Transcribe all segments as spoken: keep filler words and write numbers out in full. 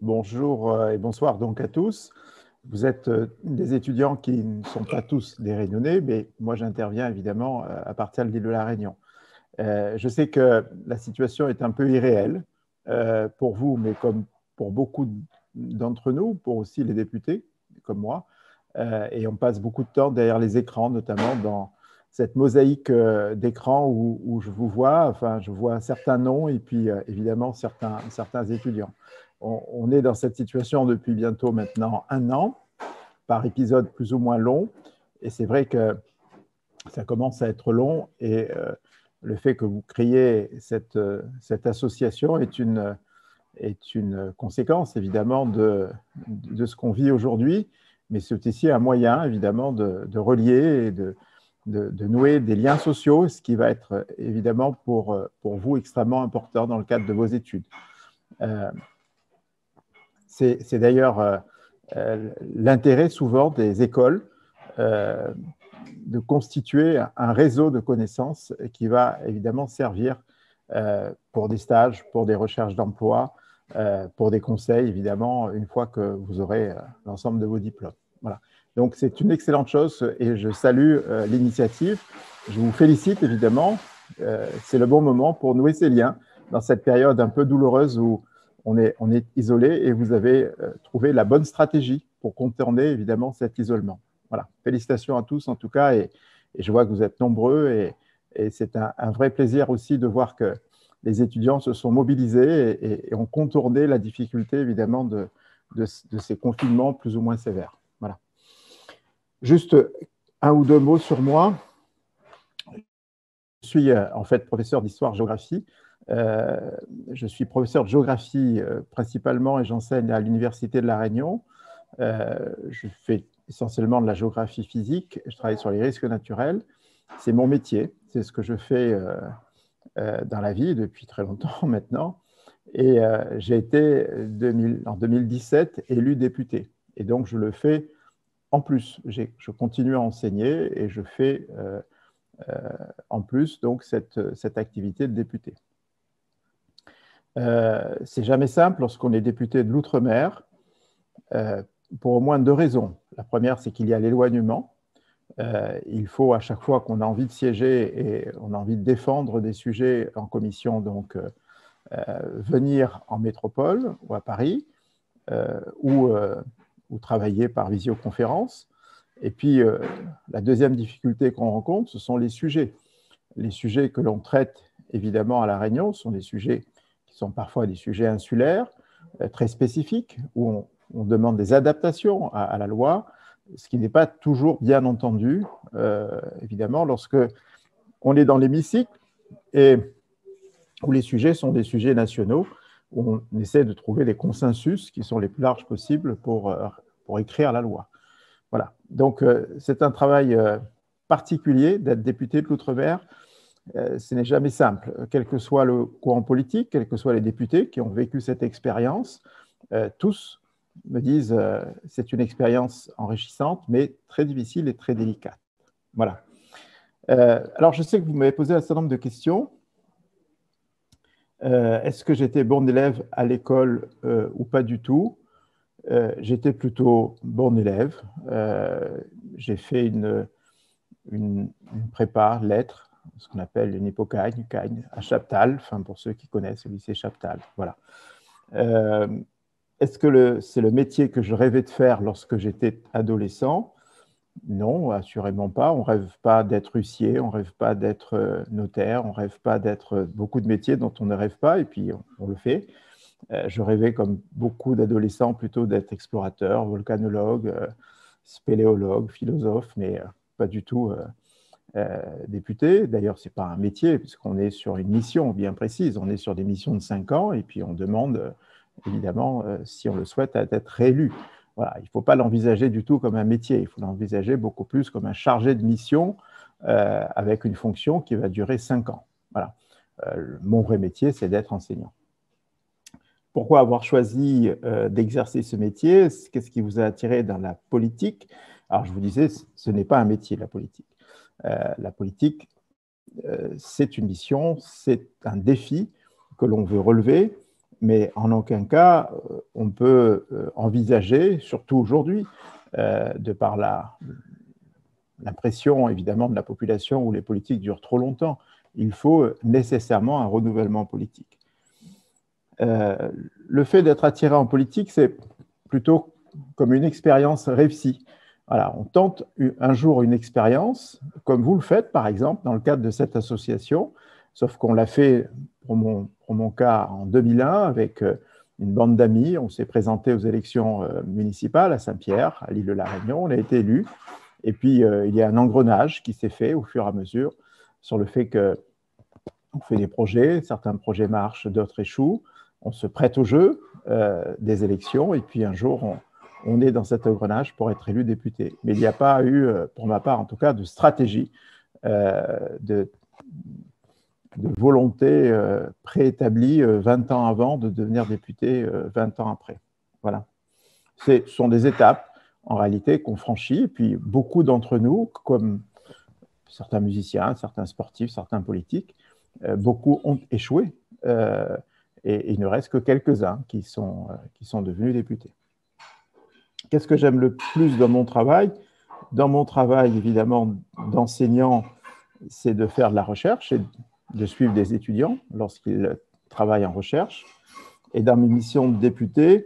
Bonjour euh, et bonsoir donc à tous. Vous êtes euh, des étudiants qui ne sont pas tous des Réunionnais, mais moi j'interviens évidemment euh, à partir de l'île de la Réunion. Euh, je sais que la situation est un peu irréelle euh, pour vous, mais comme pour beaucoup d'entre nous, pour aussi les députés comme moi. Euh, et on passe beaucoup de temps derrière les écrans, notamment dans cette mosaïque euh, d'écrans où, où je vous vois, enfin je vois certains noms et puis euh, évidemment certains, certains étudiants. On, on est dans cette situation depuis bientôt maintenant un an, par épisode plus ou moins long, et c'est vrai que ça commence à être long et euh, le fait que vous créiez cette, euh, cette association est une, est une conséquence évidemment de, de ce qu'on vit aujourd'hui, mais c'est aussi un moyen évidemment de, de relier et de, de, de, nouer des liens sociaux, ce qui va être évidemment pour, pour vous extrêmement important dans le cadre de vos études. Euh, c'est d'ailleurs euh, euh, l'intérêt souvent des écoles euh, de constituer un réseau de connaissances qui va évidemment servir euh, pour des stages, pour des recherches d'emploi, euh, pour des conseils, évidemment, une fois que vous aurez euh, l'ensemble de vos diplômes. Voilà. Donc, c'est une excellente chose et je salue euh, l'initiative. Je vous félicite, évidemment. Euh, c'est le bon moment pour nouer ces liens dans cette période un peu douloureuse où on est, on est isolé et vous avez euh, trouvé la bonne stratégie pour contourner, évidemment, cet isolement. Voilà. Félicitations à tous, en tout cas, et, et je vois que vous êtes nombreux et, et c'est un, un vrai plaisir aussi de voir que les étudiants se sont mobilisés et, et ont contourné la difficulté, évidemment, de, de, de ces confinements plus ou moins sévères. Voilà. Juste un ou deux mots sur moi. Je suis euh, en fait professeur d'histoire-géographie. Euh, je suis professeur de géographie euh, principalement et j'enseigne à l'Université de La Réunion. Euh, je fais essentiellement de la géographie physique. Je travaille sur les risques naturels. C'est mon métier. C'est ce que je fais euh, euh, dans la vie depuis très longtemps maintenant. Et euh, j'ai été deux mille, en deux mille dix-sept élu député. Et donc, je le fais en plus. Je continue à enseigner et je fais euh, euh, en plus donc cette, cette activité de député. Euh, c'est jamais simple lorsqu'on est député de l'outre-mer, euh, pour au moins deux raisons. La première, c'est qu'il y a l'éloignement. Euh, il faut à chaque fois qu'on a envie de siéger et on a envie de défendre des sujets en commission, donc euh, venir en métropole ou à Paris euh, ou, euh, ou travailler par visioconférence. Et puis, euh, la deuxième difficulté qu'on rencontre, ce sont les sujets. Les sujets que l'on traite évidemment à La Réunion sont des sujets qui sont parfois des sujets insulaires, euh, très spécifiques, où on, on demande des adaptations à, à la loi, ce qui n'est pas toujours bien entendu, euh, évidemment, lorsque on est dans l'hémicycle et où les sujets sont des sujets nationaux, où on essaie de trouver les consensus qui sont les plus larges possibles pour, euh, pour écrire la loi. Voilà. Donc, euh, c'est un travail euh, particulier d'être député de l'Outre-mer. Euh, ce n'est jamais simple, quel que soit le courant politique, quels que soient les députés qui ont vécu cette expérience, euh, tous me disent euh, c'est une expérience enrichissante, mais très difficile et très délicate. Voilà. Euh, alors, je sais que vous m'avez posé un certain nombre de questions. Euh, Est-ce que j'étais bon élève à l'école euh, ou pas du tout? euh, J'étais plutôt bon élève. Euh, J'ai fait une, une, une prépa lettres, ce qu'on appelle une hypocagne, cagne, à Chaptal, enfin pour ceux qui connaissent le lycée Chaptal. Voilà. Euh, Est-ce que c'est le métier que je rêvais de faire lorsque j'étais adolescent? Non, assurément pas. On ne rêve pas d'être huissier, on ne rêve pas d'être notaire, on ne rêve pas d'être beaucoup de métiers dont on ne rêve pas, et puis on, on le fait. Euh, je rêvais, comme beaucoup d'adolescents, plutôt d'être explorateur, volcanologue, euh, spéléologue, philosophe, mais euh, pas du tout euh, euh, député. D'ailleurs, ce n'est pas un métier, puisqu'on est sur une mission bien précise. On est sur des missions de cinq ans, et puis on demande, euh, évidemment, euh, si on le souhaite, à être réélu. Voilà, il ne faut pas l'envisager du tout comme un métier, il faut l'envisager beaucoup plus comme un chargé de mission euh, avec une fonction qui va durer cinq ans. Voilà. Euh, mon vrai métier, c'est d'être enseignant. Pourquoi avoir choisi euh, d'exercer ce métier? Qu'est-ce qui vous a attiré dans la politique? Alors, je vous disais, ce n'est pas un métier, la politique. Euh, la politique, euh, c'est une mission, c'est un défi que l'on veut relever. mais en aucun cas, on peut envisager, surtout aujourd'hui, euh, de par la, la pression évidemment de la population où les politiques durent trop longtemps, il faut nécessairement un renouvellement politique. Euh, le fait d'être attiré en politique, c'est plutôt comme une expérience réussie. Voilà, on tente un jour une expérience, comme vous le faites par exemple dans le cadre de cette association, sauf qu'on l'a fait pour mon, pour mon cas en deux mille un avec une bande d'amis. On s'est présenté aux élections municipales à Saint-Pierre, à l'île de la Réunion, on a été élus. Et puis, euh, il y a un engrenage qui s'est fait au fur et à mesure sur le fait qu'on fait des projets, certains projets marchent, d'autres échouent, on se prête au jeu euh, des élections, et puis un jour, on, on est dans cet engrenage pour être élu député. Mais il n'y a pas eu, pour ma part en tout cas, de stratégie, euh, de, de volonté euh, préétablie euh, vingt ans avant de devenir député euh, vingt ans après. Voilà. Ce sont des étapes en réalité, qu'on franchit. Et puis, beaucoup d'entre nous, comme certains musiciens, certains sportifs, certains politiques, euh, beaucoup ont échoué. Euh, et, et il ne reste que quelques-uns qui sont, euh, qui sont devenus députés. Qu'est-ce que j'aime le plus dans mon travail? Dans mon travail, évidemment, d'enseignant, c'est de faire de la recherche et de suivre des étudiants lorsqu'ils travaillent en recherche. Et dans mes missions de député,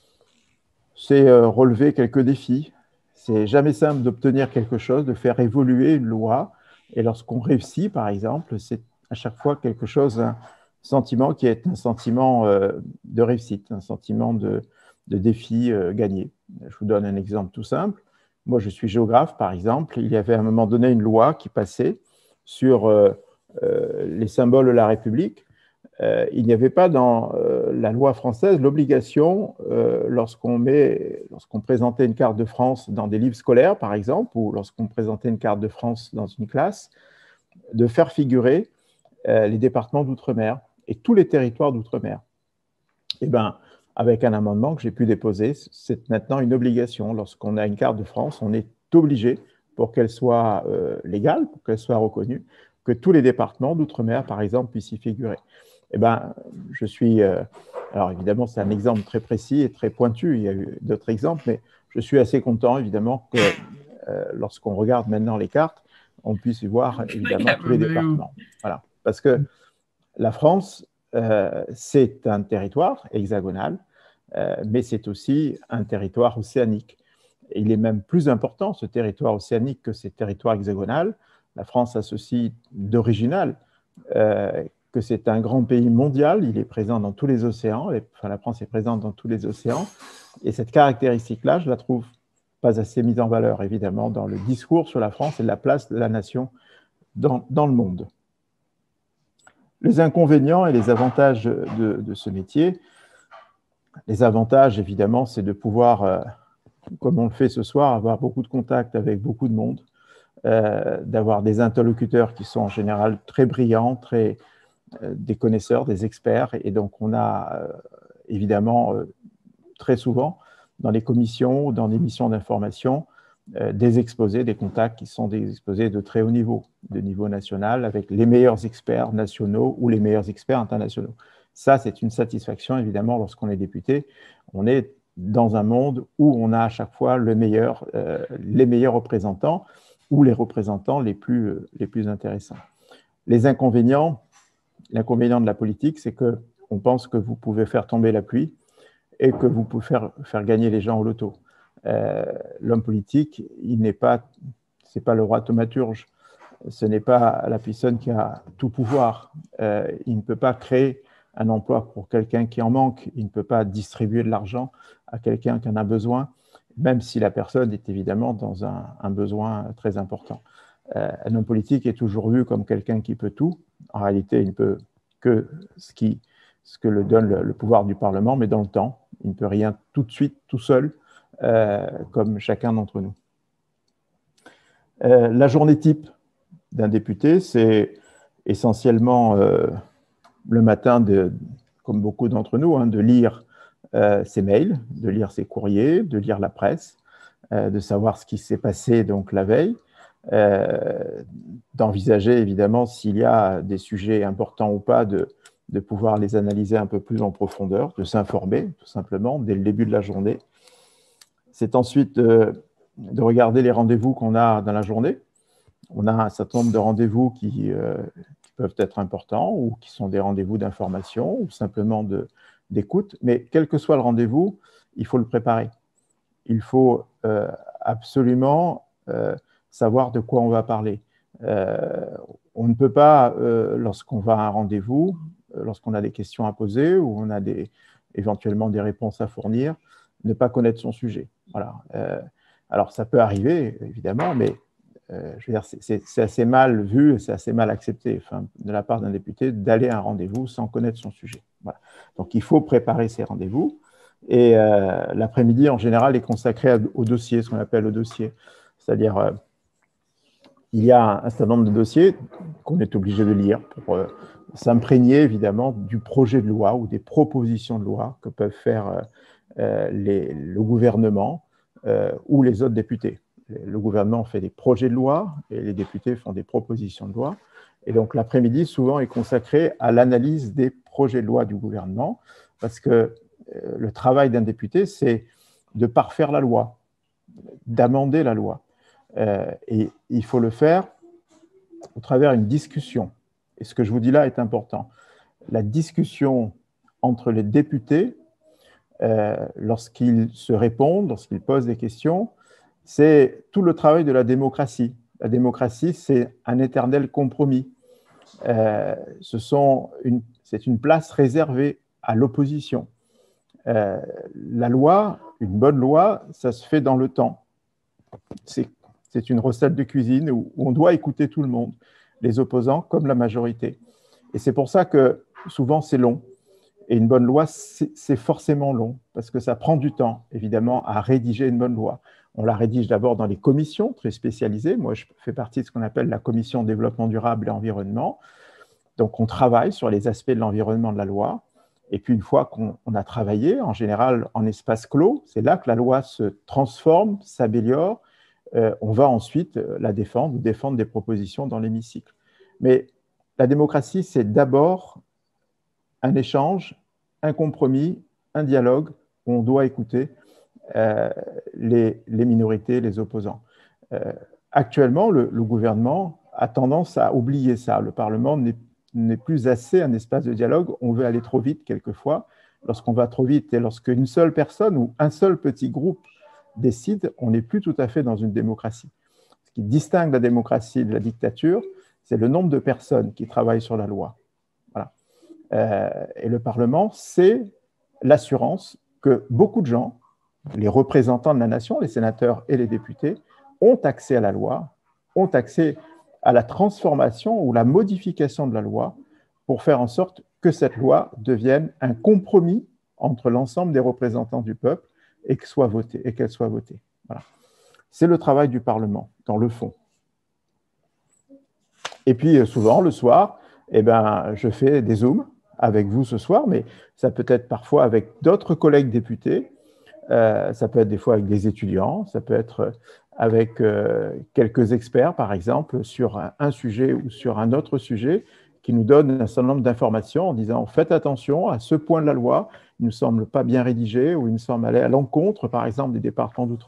c'est relever quelques défis. C'est jamais simple d'obtenir quelque chose, de faire évoluer une loi. Et lorsqu'on réussit, par exemple, c'est à chaque fois quelque chose, un sentiment qui est un sentiment de réussite, un sentiment de, de défi gagné. Je vous donne un exemple tout simple. Moi, je suis géographe, par exemple. Il y avait à un moment donné une loi qui passait sur euh, euh, les symboles de la République. Euh, il n'y avait pas dans euh, la loi française l'obligation, euh, lorsqu'on met, lorsqu'on présentait une carte de France dans des livres scolaires, par exemple, ou lorsqu'on présentait une carte de France dans une classe, de faire figurer euh, les départements d'outre-mer et tous les territoires d'outre-mer. Eh bien, avec un amendement que j'ai pu déposer, c'est maintenant une obligation. Lorsqu'on a une carte de France, on est obligé, pour qu'elle soit euh, légale, pour qu'elle soit reconnue, que tous les départements d'outre-mer, par exemple, puissent y figurer. Eh bien, je suis... Euh, alors, évidemment, c'est un exemple très précis et très pointu. Il y a eu d'autres exemples, mais je suis assez content, évidemment, que euh, lorsqu'on regarde maintenant les cartes, on puisse y voir, évidemment, tous les départements. Voilà. Parce que la France, euh, c'est un territoire hexagonal, euh, mais c'est aussi un territoire océanique. Et il est même plus important, ce territoire océanique, que ces territoires hexagonaux. La France a ceci d'original, euh, que c'est un grand pays mondial, il est présent dans tous les océans, et, enfin la France est présente dans tous les océans, et cette caractéristique-là, je la trouve pas assez mise en valeur, évidemment, dans le discours sur la France et la place de la nation dans, dans le monde. Les inconvénients et les avantages de, de ce métier, les avantages, évidemment, c'est de pouvoir, euh, comme on le fait ce soir, avoir beaucoup de contacts avec beaucoup de monde, euh, d'avoir des interlocuteurs qui sont en général très brillants, très... des connaisseurs, des experts, et donc on a euh, évidemment euh, très souvent dans les commissions ou dans des missions d'information euh, des exposés, des contacts qui sont des exposés de très haut niveau, de niveau national, avec les meilleurs experts nationaux ou les meilleurs experts internationaux. Ça, c'est une satisfaction, évidemment, lorsqu'on est député. On est dans un monde où on a à chaque fois le meilleur, euh, les meilleurs représentants ou les représentants les plus, euh, les plus intéressants. Les inconvénients, L'inconvénient de la politique, c'est qu'on pense que vous pouvez faire tomber la pluie et que vous pouvez faire, faire gagner les gens au loto. Euh, L'homme politique, il n'est pas, c'est pas le roi thaumaturge, ce n'est pas la personne qui a tout pouvoir. Euh, il ne peut pas créer un emploi pour quelqu'un qui en manque, il ne peut pas distribuer de l'argent à quelqu'un qui en a besoin, même si la personne est évidemment dans un, un besoin très important. Euh, un homme politique est toujours vu comme quelqu'un qui peut tout. En réalité, il ne peut que ce, qui, ce que le donne le, le pouvoir du Parlement, mais dans le temps, il ne peut rien tout de suite, tout seul, euh, comme chacun d'entre nous. Euh, la journée type d'un député, c'est essentiellement euh, le matin, de, comme beaucoup d'entre nous, hein, de lire euh, ses mails, de lire ses courriers, de lire la presse, euh, de savoir ce qui s'est passé donc la veille, Euh, d'envisager évidemment s'il y a des sujets importants ou pas, de, de pouvoir les analyser un peu plus en profondeur, de s'informer tout simplement dès le début de la journée. C'est ensuite de, de regarder les rendez-vous qu'on a dans la journée. On a un certain nombre de rendez-vous qui, euh, qui peuvent être importants ou qui sont des rendez-vous d'information ou simplement de, d'écoute. Mais quel que soit le rendez-vous, il faut le préparer. Il faut euh, absolument euh, savoir de quoi on va parler. Euh, on ne peut pas, euh, lorsqu'on va à un rendez-vous, euh, lorsqu'on a des questions à poser ou on a des, éventuellement des réponses à fournir, ne pas connaître son sujet. Voilà. Euh, alors, ça peut arriver, évidemment, mais euh, je veux dire, c'est, c'est assez mal vu, c'est assez mal accepté enfin, de la part d'un député d'aller à un rendez-vous sans connaître son sujet. Voilà. Donc, il faut préparer ces rendez-vous. Et euh, l'après-midi, en général, est consacré à, au dossier, ce qu'on appelle le dossier. C'est-à-dire, euh, il y a un certain nombre de dossiers qu'on est obligé de lire pour euh, s'imprégner, évidemment, du projet de loi ou des propositions de loi que peuvent faire euh, les, le gouvernement euh, ou les autres députés. Le gouvernement fait des projets de loi et les députés font des propositions de loi. Et donc, l'après-midi, souvent, est consacré à l'analyse des projets de loi du gouvernement parce que le travail d'un député, c'est de parfaire la loi, d'amender la loi. Euh, et il faut le faire au travers d'une discussion. Et ce que je vous dis là est important. La discussion entre les députés, euh, lorsqu'ils se répondent, lorsqu'ils posent des questions, c'est tout le travail de la démocratie. La démocratie, c'est un éternel compromis. Euh, ce sont une, c'est une place réservée à l'opposition. Euh, la loi, une bonne loi, ça se fait dans le temps. C'est, c'est une recette de cuisine où, où on doit écouter tout le monde, les opposants comme la majorité. Et c'est pour ça que souvent c'est long. Et une bonne loi, c'est, c'est forcément long, parce que ça prend du temps, évidemment, à rédiger une bonne loi. On la rédige d'abord dans les commissions très spécialisées. Moi, je fais partie de ce qu'on appelle la commission développement durable et environnement. Donc, on travaille sur les aspects de l'environnement de la loi. Et puis, une fois qu'on a travaillé, en général en espace clos, c'est là que la loi se transforme, s'améliore. Euh, on va ensuite la défendre ou défendre des propositions dans l'hémicycle. Mais la démocratie, c'est d'abord un échange, un compromis, un dialogue où on doit écouter euh, les, les minorités, les opposants. Euh, actuellement, le, le gouvernement a tendance à oublier ça. Le Parlement n'est n'est plus assez un espace de dialogue. On veut aller trop vite quelquefois. Lorsqu'on va trop vite et lorsqu'une seule personne ou un seul petit groupe décide, on n'est plus tout à fait dans une démocratie. Ce qui distingue la démocratie de la dictature, c'est le nombre de personnes qui travaillent sur la loi. Voilà. Euh, et le Parlement, c'est l'assurance que beaucoup de gens, les représentants de la nation, les sénateurs et les députés, ont accès à la loi, ont accès à la transformation ou la modification de la loi pour faire en sorte que cette loi devienne un compromis entre l'ensemble des représentants du peuple et qu'elle soit votée. Et qu'elle soit votée. Voilà. C'est le travail du Parlement, dans le fond. Et puis, souvent, le soir, eh ben, je fais des Zooms avec vous ce soir, mais ça peut être parfois avec d'autres collègues députés, euh, ça peut être des fois avec des étudiants, ça peut être avec euh, quelques experts, par exemple, sur un, un sujet ou sur un autre sujet, qui nous donnent un certain nombre d'informations en disant « faites attention à ce point de la loi, il ne nous semble pas bien rédigé ou il nous semble aller à l'encontre, par exemple, des départements d'outre-mer ».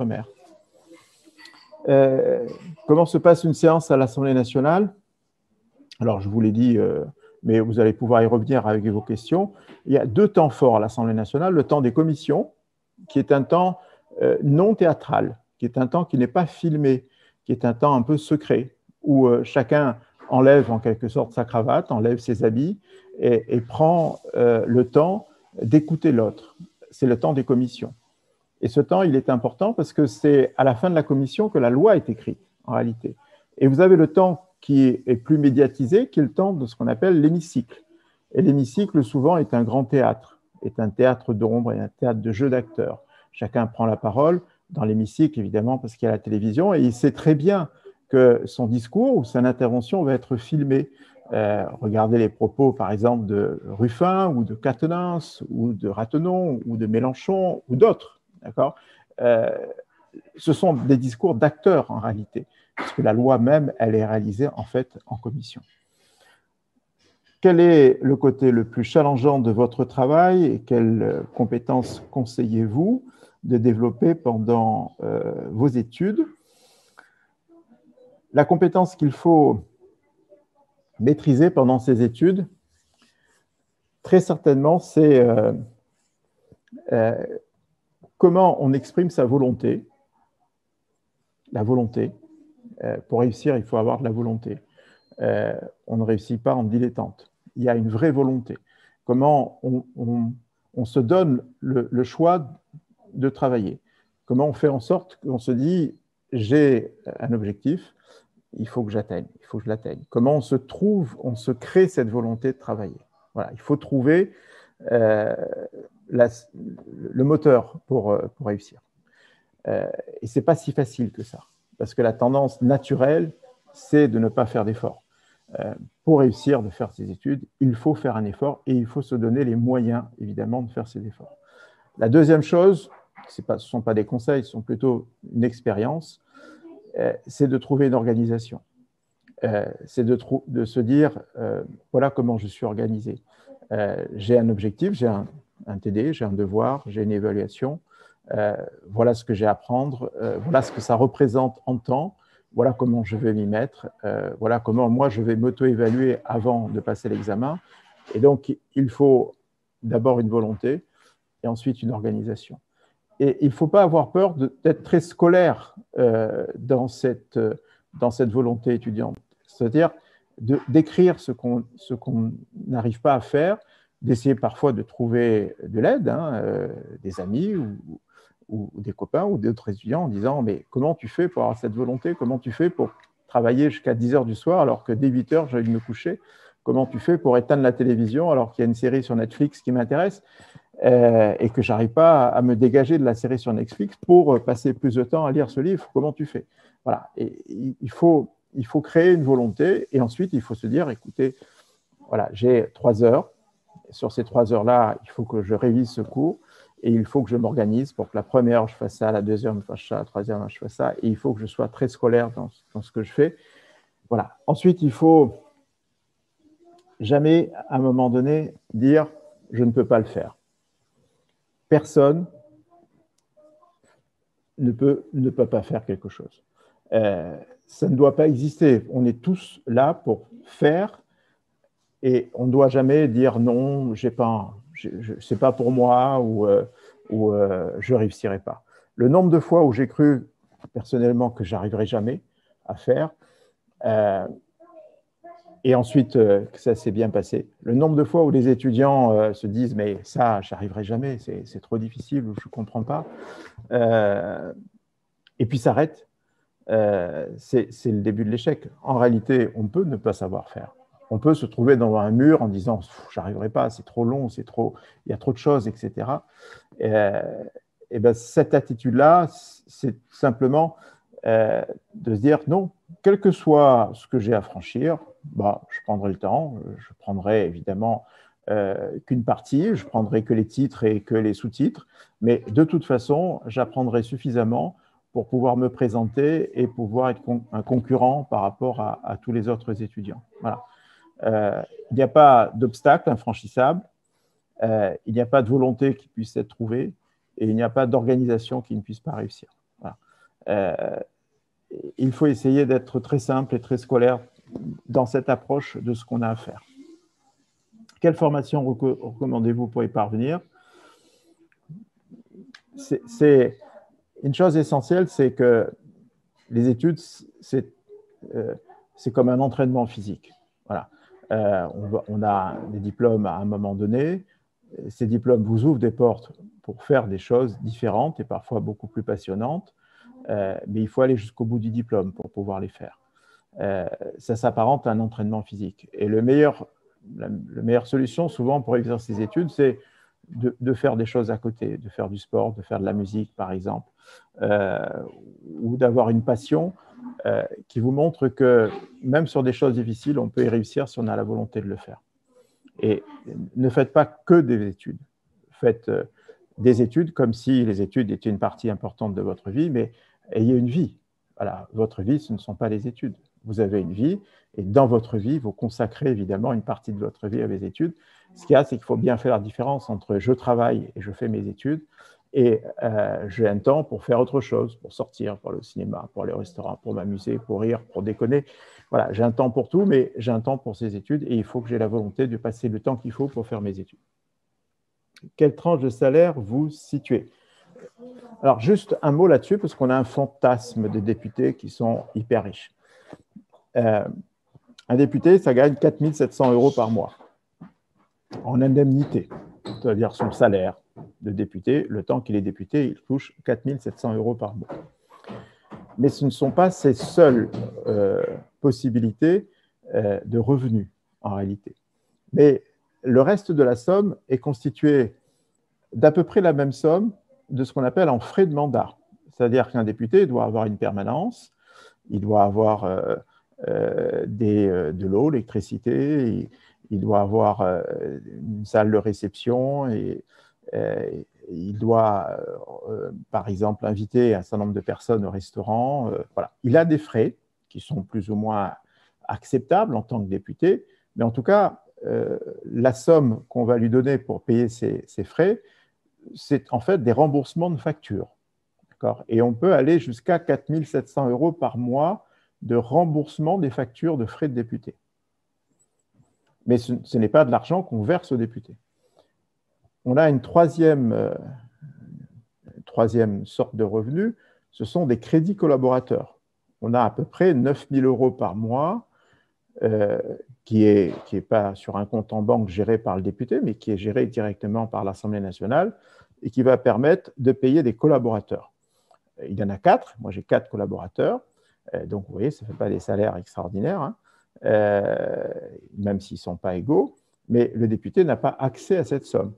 Euh, comment se passe une séance à l'Assemblée nationale? Alors, je vous l'ai dit, euh, mais vous allez pouvoir y revenir avec vos questions. Il y a deux temps forts à l'Assemblée nationale, le temps des commissions, qui est un temps euh, non théâtral, qui est un temps qui n'est pas filmé, qui est un temps un peu secret, où euh, chacun enlève en quelque sorte sa cravate, enlève ses habits et, et prend euh, le temps d'écouter l'autre. C'est le temps des commissions. Et ce temps, il est important parce que c'est à la fin de la commission que la loi est écrite, en réalité. Et vous avez le temps qui est plus médiatisé, qui est le temps de ce qu'on appelle l'hémicycle. Et l'hémicycle, souvent, est un grand théâtre, est un théâtre d'ombre et un théâtre de jeu d'acteurs. Chacun prend la parole dans l'hémicycle, évidemment, parce qu'il y a la télévision, et il sait très bien que son discours ou son intervention va être filmé. Euh, regardez les propos, par exemple, de Ruffin, ou de Quatennens, ou de Rathenon, ou de Mélenchon, ou d'autres. D'accord ? Euh, ce sont des discours d'acteurs, en réalité, parce que la loi même, elle est réalisée, en fait, en commission. quel est le côté le plus challengeant de votre travail et quelles compétences conseillez-vous de développer pendant euh, vos études? La compétence qu'il faut maîtriser pendant ces études, très certainement, c'est euh, euh, comment on exprime sa volonté. La volonté. Euh, pour réussir, il faut avoir de la volonté. Euh, on ne réussit pas en dilettante. Il y a une vraie volonté. Comment on, on, on se donne le, le choix de travailler. Comment on fait en sorte qu'on se dit, j'ai un objectif, il faut que j'atteigne, il faut que je l'atteigne. Comment on se trouve, on se crée cette volonté de travailler. Voilà, il faut trouver euh, la, le moteur pour, pour réussir. Euh, et ce n'est pas si facile que ça, parce que la tendance naturelle, c'est de ne pas faire d'efforts. Euh, pour réussir de faire ses études, il faut faire un effort et il faut se donner les moyens, évidemment, de faire ces efforts. La deuxième chose, ce ne sont pas des conseils, ce sont plutôt une expérience, euh, c'est de trouver une organisation. Euh, c'est de, de se dire, euh, voilà comment je suis organisé. Euh, j'ai un objectif, j'ai un, un T D, j'ai un devoir, j'ai une évaluation. Euh, voilà ce que j'ai à apprendre, euh, voilà ce que ça représente en temps, voilà comment je vais m'y mettre, euh, voilà comment moi je vais m'auto-évaluer avant de passer l'examen. Et donc, il faut d'abord une volonté et ensuite une organisation. Et il ne faut pas avoir peur d'être très scolaire euh, dans, cette, dans cette volonté étudiante. C'est-à-dire d'écrire ce qu'on ce qu'on n'arrive pas à faire, d'essayer parfois de trouver de l'aide, hein, euh, des amis ou, ou des copains ou d'autres étudiants en disant « mais comment tu fais pour avoir cette volonté? Comment tu fais pour travailler jusqu'à dix heures du soir alors que dès huit heures, j'ai envie de me coucher? Comment tu fais pour éteindre la télévision alors qu'il y a une série sur Netflix qui m'intéresse ?» Euh, et que je n'arrive pas à me dégager de la série sur Netflix pour passer plus de temps à lire ce livre, comment tu fais? Voilà. Et il faut, il faut créer une volonté et ensuite il faut se dire, écoutez, voilà, j'ai trois heures. Sur ces trois heures-là, il faut que je révise ce cours et il faut que je m'organise pour que la première, je fasse ça, la deuxième, je fasse ça, la troisième, je fasse ça. Et il faut que je sois très scolaire dans, dans ce que je fais. Voilà. Ensuite, il faut jamais, à un moment donné, dire, je ne peux pas le faire. Personne ne peut, ne peut pas faire quelque chose. Euh, ça ne doit pas exister. On est tous là pour faire et on ne doit jamais dire non, j'ai pas, ce n'est pas pour moi ou, euh, ou euh, je ne réussirai pas. Le nombre de fois où j'ai cru personnellement que j'arriverai jamais à faire, euh, et ensuite euh, que ça s'est bien passé. Le nombre de fois où les étudiants euh, se disent « mais ça, je n'y arriverai jamais, c'est trop difficile ou je ne comprends pas euh, ». Et puis s'arrête, euh, c'est le début de l'échec. En réalité, on peut ne pas savoir faire. On peut se trouver devant un mur en disant « j'arriverai pas, c'est trop long, c'est trop, il y a trop de choses, et cetera » Et, euh, et ben, cette attitude-là, c'est simplement euh, de se dire « non, quel que soit ce que j'ai à franchir, bah, je prendrai le temps, je prendrai évidemment euh, qu'une partie, je prendrai que les titres et que les sous-titres, mais de toute façon, j'apprendrai suffisamment pour pouvoir me présenter et pouvoir être con un concurrent par rapport à, à tous les autres étudiants. » Voilà. Euh, il n'y a pas d'obstacle infranchissable, euh, il n'y a pas de volonté qui puisse être trouvée et il n'y a pas d'organisation qui ne puisse pas réussir. Voilà. Euh, il faut essayer d'être très simple et très scolaire dans cette approche de ce qu'on a à faire. Quelle formation recommandez-vous pour y parvenir? C'est une chose essentielle, c'est que les études, c'est euh, comme un entraînement physique. Voilà. Euh, on, va, on a des diplômes à un moment donné. Ces diplômes vous ouvrent des portes pour faire des choses différentes et parfois beaucoup plus passionnantes, euh, mais il faut aller jusqu'au bout du diplôme pour pouvoir les faire. Euh, ça s'apparente à un entraînement physique. Et le meilleur, la, la meilleure solution, souvent, pour exercer ses études, c'est de, de faire des choses à côté, de faire du sport, de faire de la musique, par exemple, euh, ou d'avoir une passion euh, qui vous montre que même sur des choses difficiles, on peut y réussir si on a la volonté de le faire. Et ne faites pas que des études. Faites euh, des études comme si les études étaient une partie importante de votre vie, mais ayez une vie. Voilà, votre vie, ce ne sont pas les études. vous avez une vie, et dans votre vie, vous consacrez évidemment une partie de votre vie à vos études. Ce qu'il y a, c'est qu'il faut bien faire la différence entre je travaille et je fais mes études, et euh, j'ai un temps pour faire autre chose, pour sortir, pour aller au cinéma, pour aller au restaurant, pour m'amuser, pour rire, pour déconner. Voilà, j'ai un temps pour tout, mais j'ai un temps pour ces études, et il faut que j'ai la volonté de passer le temps qu'il faut pour faire mes études. Quelle tranche de salaire vous situez? Alors, juste un mot là-dessus, parce qu'on a un fantasme des députés qui sont hyper riches. Euh, un député, ça gagne quatre mille sept cents euros par mois en indemnité, c'est-à-dire son salaire de député. Le temps qu'il est député, il touche quatre mille sept cents euros par mois. Mais ce ne sont pas ses seules euh, possibilités euh, de revenus, en réalité. Mais le reste de la somme est constitué d'à peu près la même somme de ce qu'on appelle en frais de mandat. C'est-à-dire qu'un député doit avoir une permanence, il doit avoir euh, euh, des, euh, de l'eau, l'électricité, il, il doit avoir euh, une salle de réception, et euh, il doit, euh, par exemple, inviter un certain nombre de personnes au restaurant. Euh, voilà. Il a des frais qui sont plus ou moins acceptables en tant que député, mais en tout cas, euh, la somme qu'on va lui donner pour payer ses, ses frais, c'est en fait des remboursements de factures. Et on peut aller jusqu'à quatre mille sept cents euros par mois de remboursement des factures de frais de député. Mais ce, ce n'est pas de l'argent qu'on verse aux députés. On a une troisième, euh, troisième sorte de revenu, ce sont des crédits collaborateurs. On a à peu près neuf mille euros par mois, euh, qui n'est qui est pas sur un compte en banque géré par le député, mais qui est géré directement par l'Assemblée nationale et qui va permettre de payer des collaborateurs. Il y en a quatre, moi j'ai quatre collaborateurs, euh, donc vous voyez, ça ne fait pas des salaires extraordinaires, hein, euh, même s'ils ne sont pas égaux, mais le député n'a pas accès à cette somme.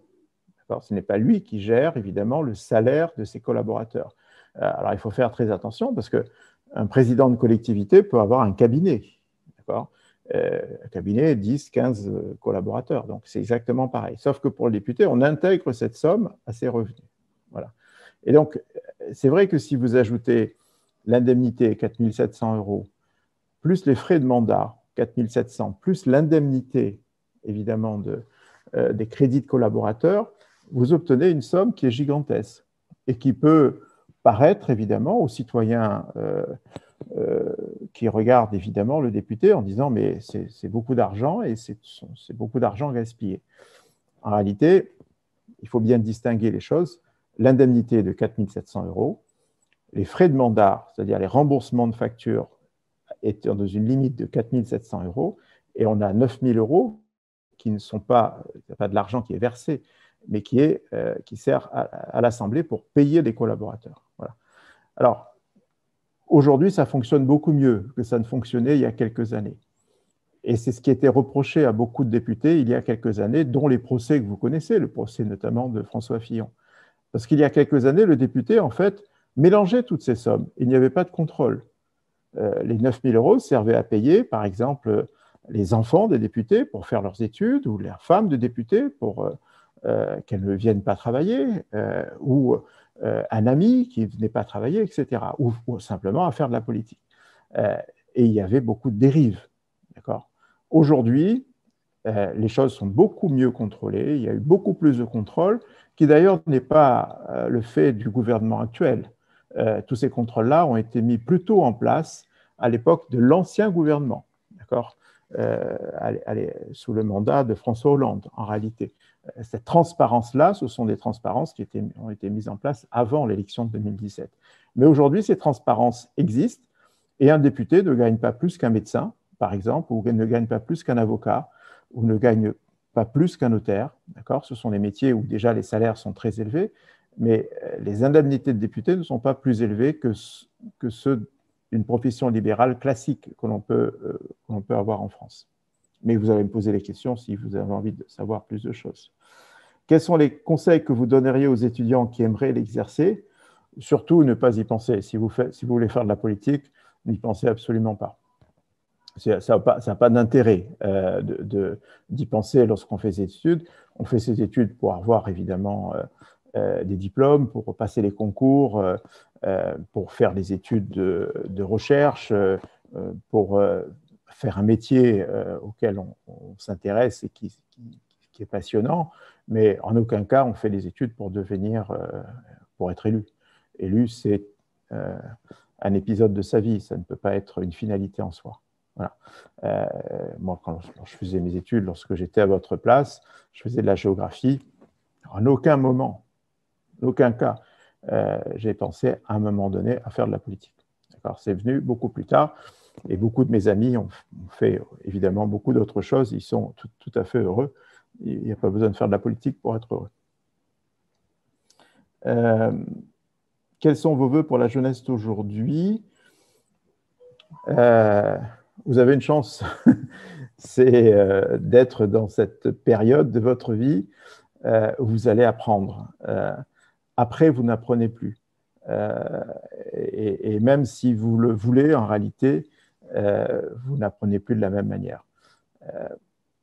Ce n'est pas lui qui gère, évidemment, le salaire de ses collaborateurs. Euh, alors il faut faire très attention, parce qu'un président de collectivité peut avoir un cabinet, d'accord, euh, un cabinet, dix, quinze collaborateurs, donc c'est exactement pareil. Sauf que pour le député, on intègre cette somme à ses revenus. Voilà. Et donc, c'est vrai que si vous ajoutez l'indemnité, quatre mille sept cents euros, plus les frais de mandat, quatre mille sept cents, plus l'indemnité, évidemment, de, euh, des crédits de collaborateurs, vous obtenez une somme qui est gigantesque et qui peut paraître, évidemment, aux citoyens euh, euh, qui regardent, évidemment, le député en disant « mais c'est beaucoup d'argent et c'est beaucoup d'argent gaspillé ». En réalité, il faut bien distinguer les choses. L'indemnité est de quatre mille sept cents euros, les frais de mandat, c'est-à-dire les remboursements de factures, étant dans une limite de quatre mille sept cents euros, et on a neuf mille euros qui ne sont pas, il n'y a pas de l'argent qui est versé, mais qui, est, euh, qui sert à, à l'Assemblée pour payer des collaborateurs. Voilà. Alors, aujourd'hui, ça fonctionne beaucoup mieux que ça ne fonctionnait il y a quelques années. Et c'est ce qui a été reproché à beaucoup de députés il y a quelques années, dont les procès que vous connaissez, le procès notamment de François Fillon. Parce qu'il y a quelques années, le député, en fait, mélangeait toutes ces sommes. Il n'y avait pas de contrôle. Euh, les neuf mille euros servaient à payer, par exemple, les enfants des députés pour faire leurs études, ou les femmes de députés pour euh, euh, qu'elles ne viennent pas travailler, euh, ou euh, un ami qui ne venait pas travailler, et cetera, ou, ou simplement à faire de la politique. Euh, et il y avait beaucoup de dérives. Aujourd'hui, euh, les choses sont beaucoup mieux contrôlées, il y a eu beaucoup plus de contrôle, qui d'ailleurs n'est pas euh, le fait du gouvernement actuel. Euh, tous ces contrôles-là ont été mis plutôt en place à l'époque de l'ancien gouvernement, d'accord, euh, sous le mandat de François Hollande, en réalité. Euh, cette transparence-là, ce sont des transparences qui étaient, ont été mises en place avant l'élection de deux mille dix-sept. Mais aujourd'hui, ces transparences existent et un député ne gagne pas plus qu'un médecin, par exemple, ou ne gagne pas plus qu'un avocat, ou ne gagne pas plus qu'un notaire, d'accord? Ce sont des métiers où déjà les salaires sont très élevés, mais les indemnités de députés ne sont pas plus élevées que, que ceux d'une profession libérale classique que l'on peut, euh, qu'on peut avoir en France. Mais vous allez me poser les questions si vous avez envie de savoir plus de choses. Quels sont les conseils que vous donneriez aux étudiants qui aimeraient l'exercer? Surtout, ne pas y penser. Si vous, faites, si vous voulez faire de la politique, n'y pensez absolument pas. Ça n'a pas, pas d'intérêt euh, d'y penser lorsqu'on fait ses études. On fait ses études pour avoir évidemment euh, euh, des diplômes, pour passer les concours, euh, euh, pour faire des études de, de recherche, euh, euh, pour euh, faire un métier euh, auquel on, on s'intéresse et qui, qui, qui, est passionnant, mais en aucun cas on fait des études pour devenir, euh, pour être élu. Élu, c'est euh, un épisode de sa vie, ça ne peut pas être une finalité en soi. Voilà. Euh, moi, quand je faisais mes études, lorsque j'étais à votre place, je faisais de la géographie. En aucun moment, en aucun cas, euh, j'ai pensé à un moment donné à faire de la politique. C'est venu beaucoup plus tard, et beaucoup de mes amis ont, ont fait évidemment beaucoup d'autres choses. Ils sont tout, tout à fait heureux. Il n'y a pas besoin de faire de la politique pour être heureux. Euh, quels sont vos voeux pour la jeunesse d'aujourd'hui? euh, Vous avez une chance, c'est euh, d'être dans cette période de votre vie euh, où vous allez apprendre. Euh, après, vous n'apprenez plus. Euh, et, et même si vous le voulez, en réalité, euh, vous n'apprenez plus de la même manière. Euh,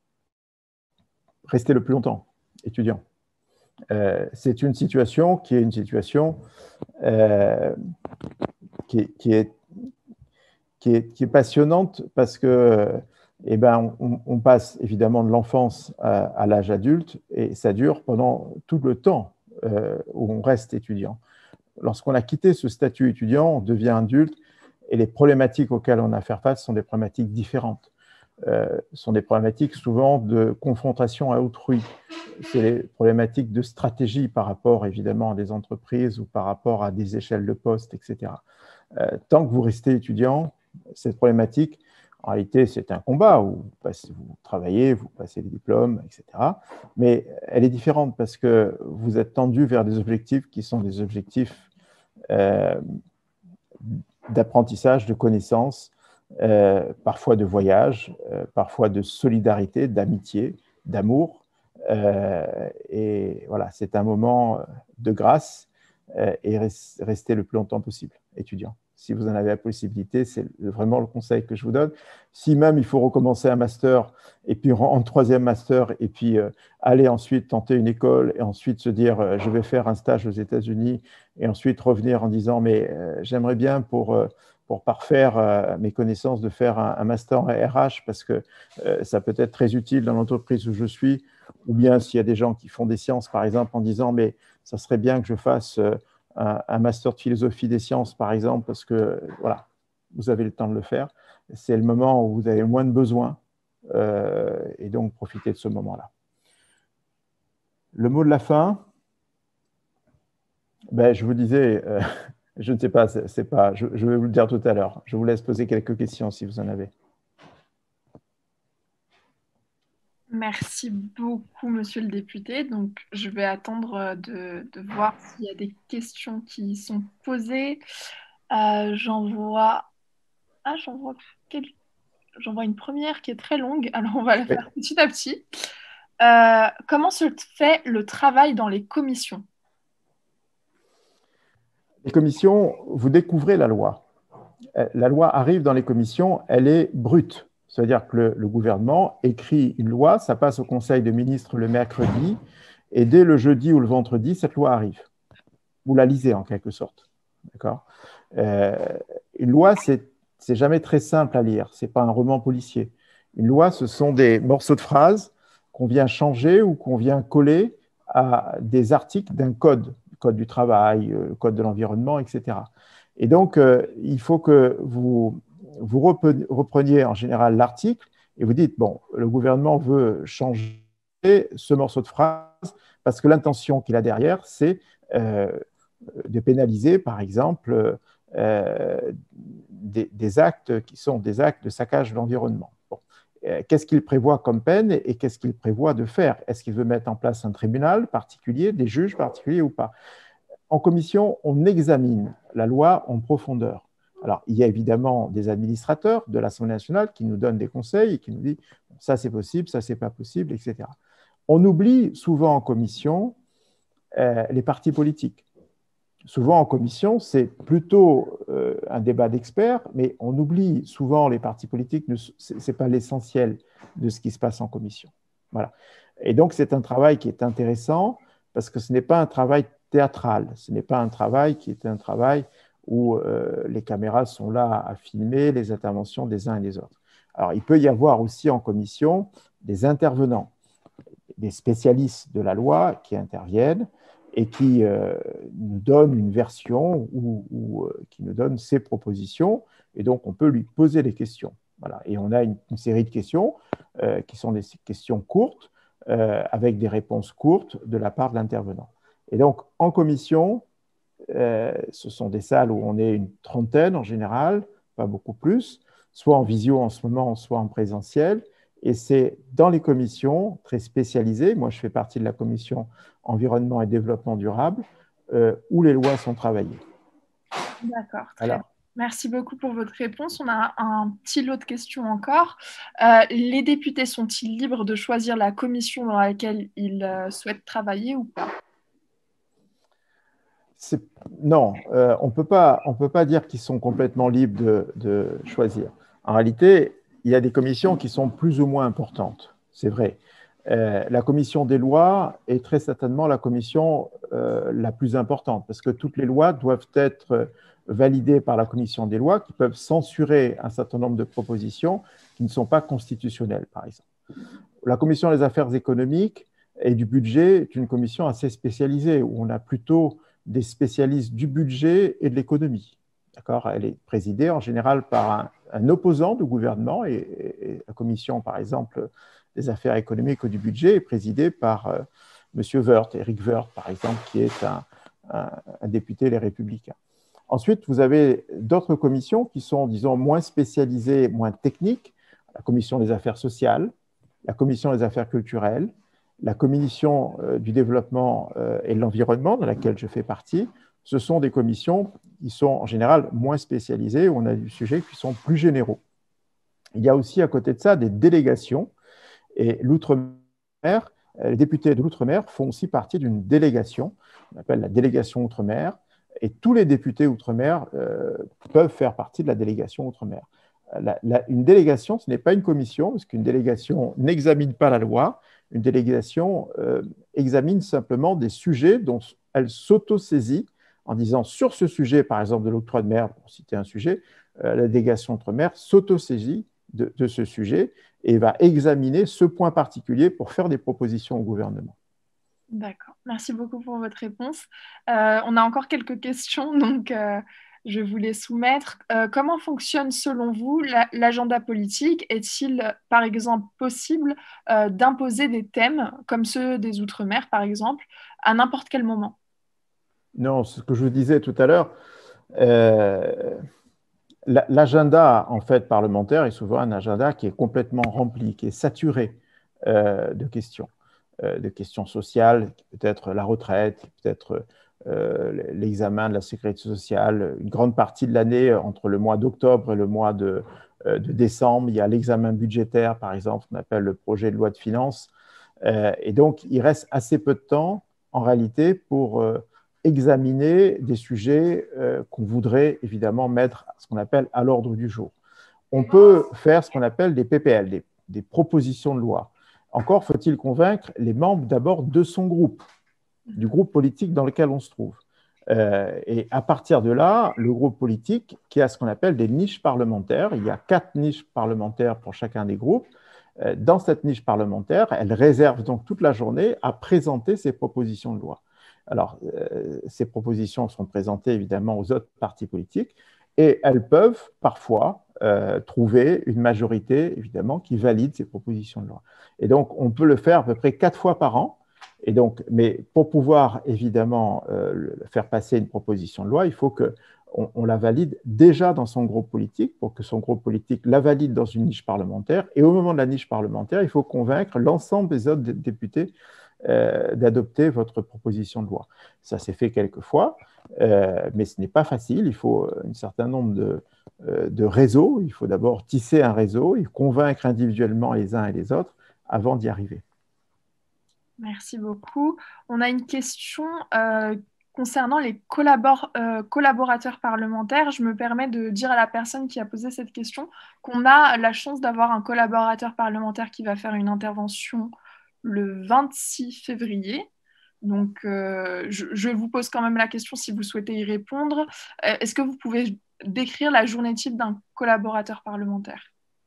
restez le plus longtemps étudiant. Euh, c'est une situation qui est une situation euh, qui, qui, est, qui, est, qui est passionnante parce que eh ben, on, on passe évidemment de l'enfance à, à l'âge adulte et ça dure pendant tout le temps euh, où on reste étudiant. Lorsqu'on a quitté ce statut étudiant, on devient adulte et les problématiques auxquelles on a à faire face sont des problématiques différentes. Euh, sont des problématiques souvent de confrontation à autrui. C'est les problématiques de stratégie par rapport évidemment à des entreprises ou par rapport à des échelles de poste, et cetera. Euh, tant que vous restez étudiant, cette problématique, en réalité, c'est un combat où vous, passez, vous travaillez, vous passez des diplômes, et cetera. Mais elle est différente parce que vous êtes tendu vers des objectifs qui sont des objectifs euh, d'apprentissage, de connaissances, euh, parfois de voyage, euh, parfois de solidarité, d'amitié, d'amour. Euh, et voilà, c'est un moment de grâce euh, et restez le plus longtemps possible, étudiant. Si vous en avez la possibilité, c'est vraiment le conseil que je vous donne. Si même il faut recommencer un master, et puis en troisième master, et puis euh, aller ensuite tenter une école, et ensuite se dire euh, je vais faire un stage aux États-Unis, et ensuite revenir en disant mais euh, j'aimerais bien pour, euh, pour parfaire euh, mes connaissances de faire un, un master en R H, parce que euh, ça peut être très utile dans l'entreprise où je suis, ou bien s'il y a des gens qui font des sciences, par exemple, en disant mais ça serait bien que je fasse euh, un, un master de philosophie des sciences, par exemple, parce que voilà, vous avez le temps de le faire. C'est le moment où vous avez moins de besoins, euh, et donc profitez de ce moment-là. Le mot de la fin, ben, je vous disais, euh, je ne sais pas, c'est pas, je, je vais vous le dire tout à l'heure. Je vous laisse poser quelques questions si vous en avez. Merci beaucoup, monsieur le député. Donc, je vais attendre de, de voir s'il y a des questions qui sont posées. Euh, j'en vois... Ah, j'en vois quel- j'en vois une première qui est très longue. Alors, on va la Oui. faire petit à petit. Euh, comment se fait le travail dans les commissions? Les commissions, vous découvrez la loi. La loi arrive dans les commissions, elle est brute. C'est-à-dire que le, le gouvernement écrit une loi, ça passe au Conseil des ministres le mercredi, et dès le jeudi ou le vendredi, cette loi arrive. Vous la lisez en quelque sorte. D'accord ? Euh, une loi, c'est c'est jamais très simple à lire. C'est pas un roman policier. Une loi, ce sont des morceaux de phrases qu'on vient changer ou qu'on vient coller à des articles d'un code, le code du travail, le code de l'environnement, et cetera. Et donc, euh, il faut que vous, vous repreniez en général l'article et vous dites, bon, le gouvernement veut changer ce morceau de phrase parce que l'intention qu'il a derrière, c'est euh, de pénaliser, par exemple, euh, des, des actes qui sont des actes de saccage de l'environnement. Bon. Qu'est-ce qu'il prévoit comme peine et qu'est-ce qu'il prévoit de faire? Est-ce qu'il veut mettre en place un tribunal particulier, des juges particuliers ou pas? En commission, on examine la loi en profondeur. Alors, il y a évidemment des administrateurs de l'Assemblée nationale qui nous donnent des conseils et qui nous disent ça c'est possible, ça c'est pas possible, et cetera. On oublie souvent en commission euh, les partis politiques. Souvent en commission, c'est plutôt euh, un débat d'experts, mais on oublie souvent les partis politiques, ce n'est pas l'essentiel de ce qui se passe en commission. Voilà. Et donc, c'est un travail qui est intéressant parce que ce n'est pas un travail théâtral, ce n'est pas un travail qui est un travail où euh, les caméras sont là à filmer les interventions des uns et des autres. Alors, il peut y avoir aussi en commission des intervenants, des spécialistes de la loi qui interviennent et qui euh, nous donnent une version ou, ou euh, qui nous donnent ses propositions, et donc on peut lui poser des questions. Voilà. Et on a une, une série de questions euh, qui sont des questions courtes, euh, avec des réponses courtes de la part de l'intervenant. Et donc, en commission, euh, ce sont des salles où on est une trentaine en général, pas beaucoup plus, soit en visio en ce moment, soit en présentiel. Et c'est dans les commissions très spécialisées, moi je fais partie de la commission environnement et développement durable, euh, où les lois sont travaillées. D'accord, très bien. Alors, Merci beaucoup pour votre réponse. On a un petit lot de questions encore. Euh, les députés sont-ils libres de choisir la commission dans laquelle ils euh, souhaitent travailler ou pas? non, euh, on peut pas, on peut pas dire qu'ils sont complètement libres de, de choisir. En réalité, il y a des commissions qui sont plus ou moins importantes, c'est vrai. Euh, la commission des lois est très certainement la commission euh, la plus importante, parce que toutes les lois doivent être validées par la commission des lois, qui peuvent censurer un certain nombre de propositions qui ne sont pas constitutionnelles, par exemple. La commission des affaires économiques et du budget est une commission assez spécialisée, où on a plutôt des spécialistes du budget et de l'économie. D'accord ? Elle est présidée en général par un, un opposant du gouvernement, et, et, et la commission, par exemple, des affaires économiques ou du budget est présidée par euh, M. Woerth, Éric Woerth, par exemple, qui est un, un, un député Les Républicains. Ensuite, vous avez d'autres commissions qui sont, disons, moins spécialisées, moins techniques. La commission des affaires sociales, la commission des affaires culturelles, la commission euh, du développement euh, et de l'environnement, dans laquelle je fais partie. Ce sont des commissions qui sont en général moins spécialisées, où on a des sujets qui sont plus généraux. Il y a aussi à côté de ça des délégations, et l'outre-mer, les députés de l'outre-mer font aussi partie d'une délégation, on appelle la délégation outre-mer, et tous les députés outre-mer euh, peuvent faire partie de la délégation outre-mer. La, la, une délégation, ce n'est pas une commission, parce qu'une délégation n'examine pas la loi. Une délégation euh, examine simplement des sujets dont elle s'auto-saisit en disant sur ce sujet, par exemple de l'outre-mer, pour citer un sujet, euh, la délégation outre-mer s'auto-saisit de, de ce sujet et va examiner ce point particulier pour faire des propositions au gouvernement. D'accord. Merci beaucoup pour votre réponse. Euh, on a encore quelques questions, donc euh, je vais vous les soumettre. Euh, comment fonctionne, selon vous, la- l'agenda politique? Est-il, par exemple, possible euh, d'imposer des thèmes, comme ceux des Outre-mer, par exemple, à n'importe quel moment? Non, ce que je vous disais tout à l'heure, euh, l'agenda en fait parlementaire est souvent un agenda qui est complètement rempli, qui est saturé euh, de questions, euh, de questions sociales, peut-être la retraite, peut-être euh, l'examen de la sécurité sociale. Une grande partie de l'année, entre le mois d'octobre et le mois de, euh, de décembre, il y a l'examen budgétaire, par exemple, qu'on appelle le projet de loi de finances. Euh, et donc, il reste assez peu de temps, en réalité, pour euh, examiner des sujets euh, qu'on voudrait évidemment mettre ce qu'on appelle à l'ordre du jour. On peut faire ce qu'on appelle des P P L, des, des propositions de loi. Encore faut-il convaincre les membres d'abord de son groupe, du groupe politique dans lequel on se trouve. Euh, et à partir de là, le groupe politique, qui a ce qu'on appelle des niches parlementaires, il y a quatre niches parlementaires pour chacun des groupes. Euh, dans cette niche parlementaire, elle réserve donc toute la journée à présenter ses propositions de loi. Alors, euh, ces propositions sont présentées évidemment aux autres partis politiques et elles peuvent parfois euh, trouver une majorité, évidemment, qui valide ces propositions de loi. Et donc, on peut le faire à peu près quatre fois par an. Et donc, mais pour pouvoir évidemment euh, faire passer une proposition de loi, il faut qu'on on la valide déjà dans son groupe politique, pour que son groupe politique la valide dans une niche parlementaire. Et au moment de la niche parlementaire, il faut convaincre l'ensemble des autres députés euh, d'adopter votre proposition de loi. Ça s'est fait quelques fois, euh, mais ce n'est pas facile. Il faut un certain nombre de, euh, de réseaux. Il faut d'abord tisser un réseau et convaincre individuellement les uns et les autres avant d'y arriver. Merci beaucoup. On a une question euh, concernant les collabor- euh, collaborateurs parlementaires. Je me permets de dire à la personne qui a posé cette question qu'on a la chance d'avoir un collaborateur parlementaire qui va faire une intervention le vingt-six février. Donc, euh, je, je vous pose quand même la question si vous souhaitez y répondre. Euh, Est-ce que vous pouvez décrire la journée type d'un collaborateur parlementaire?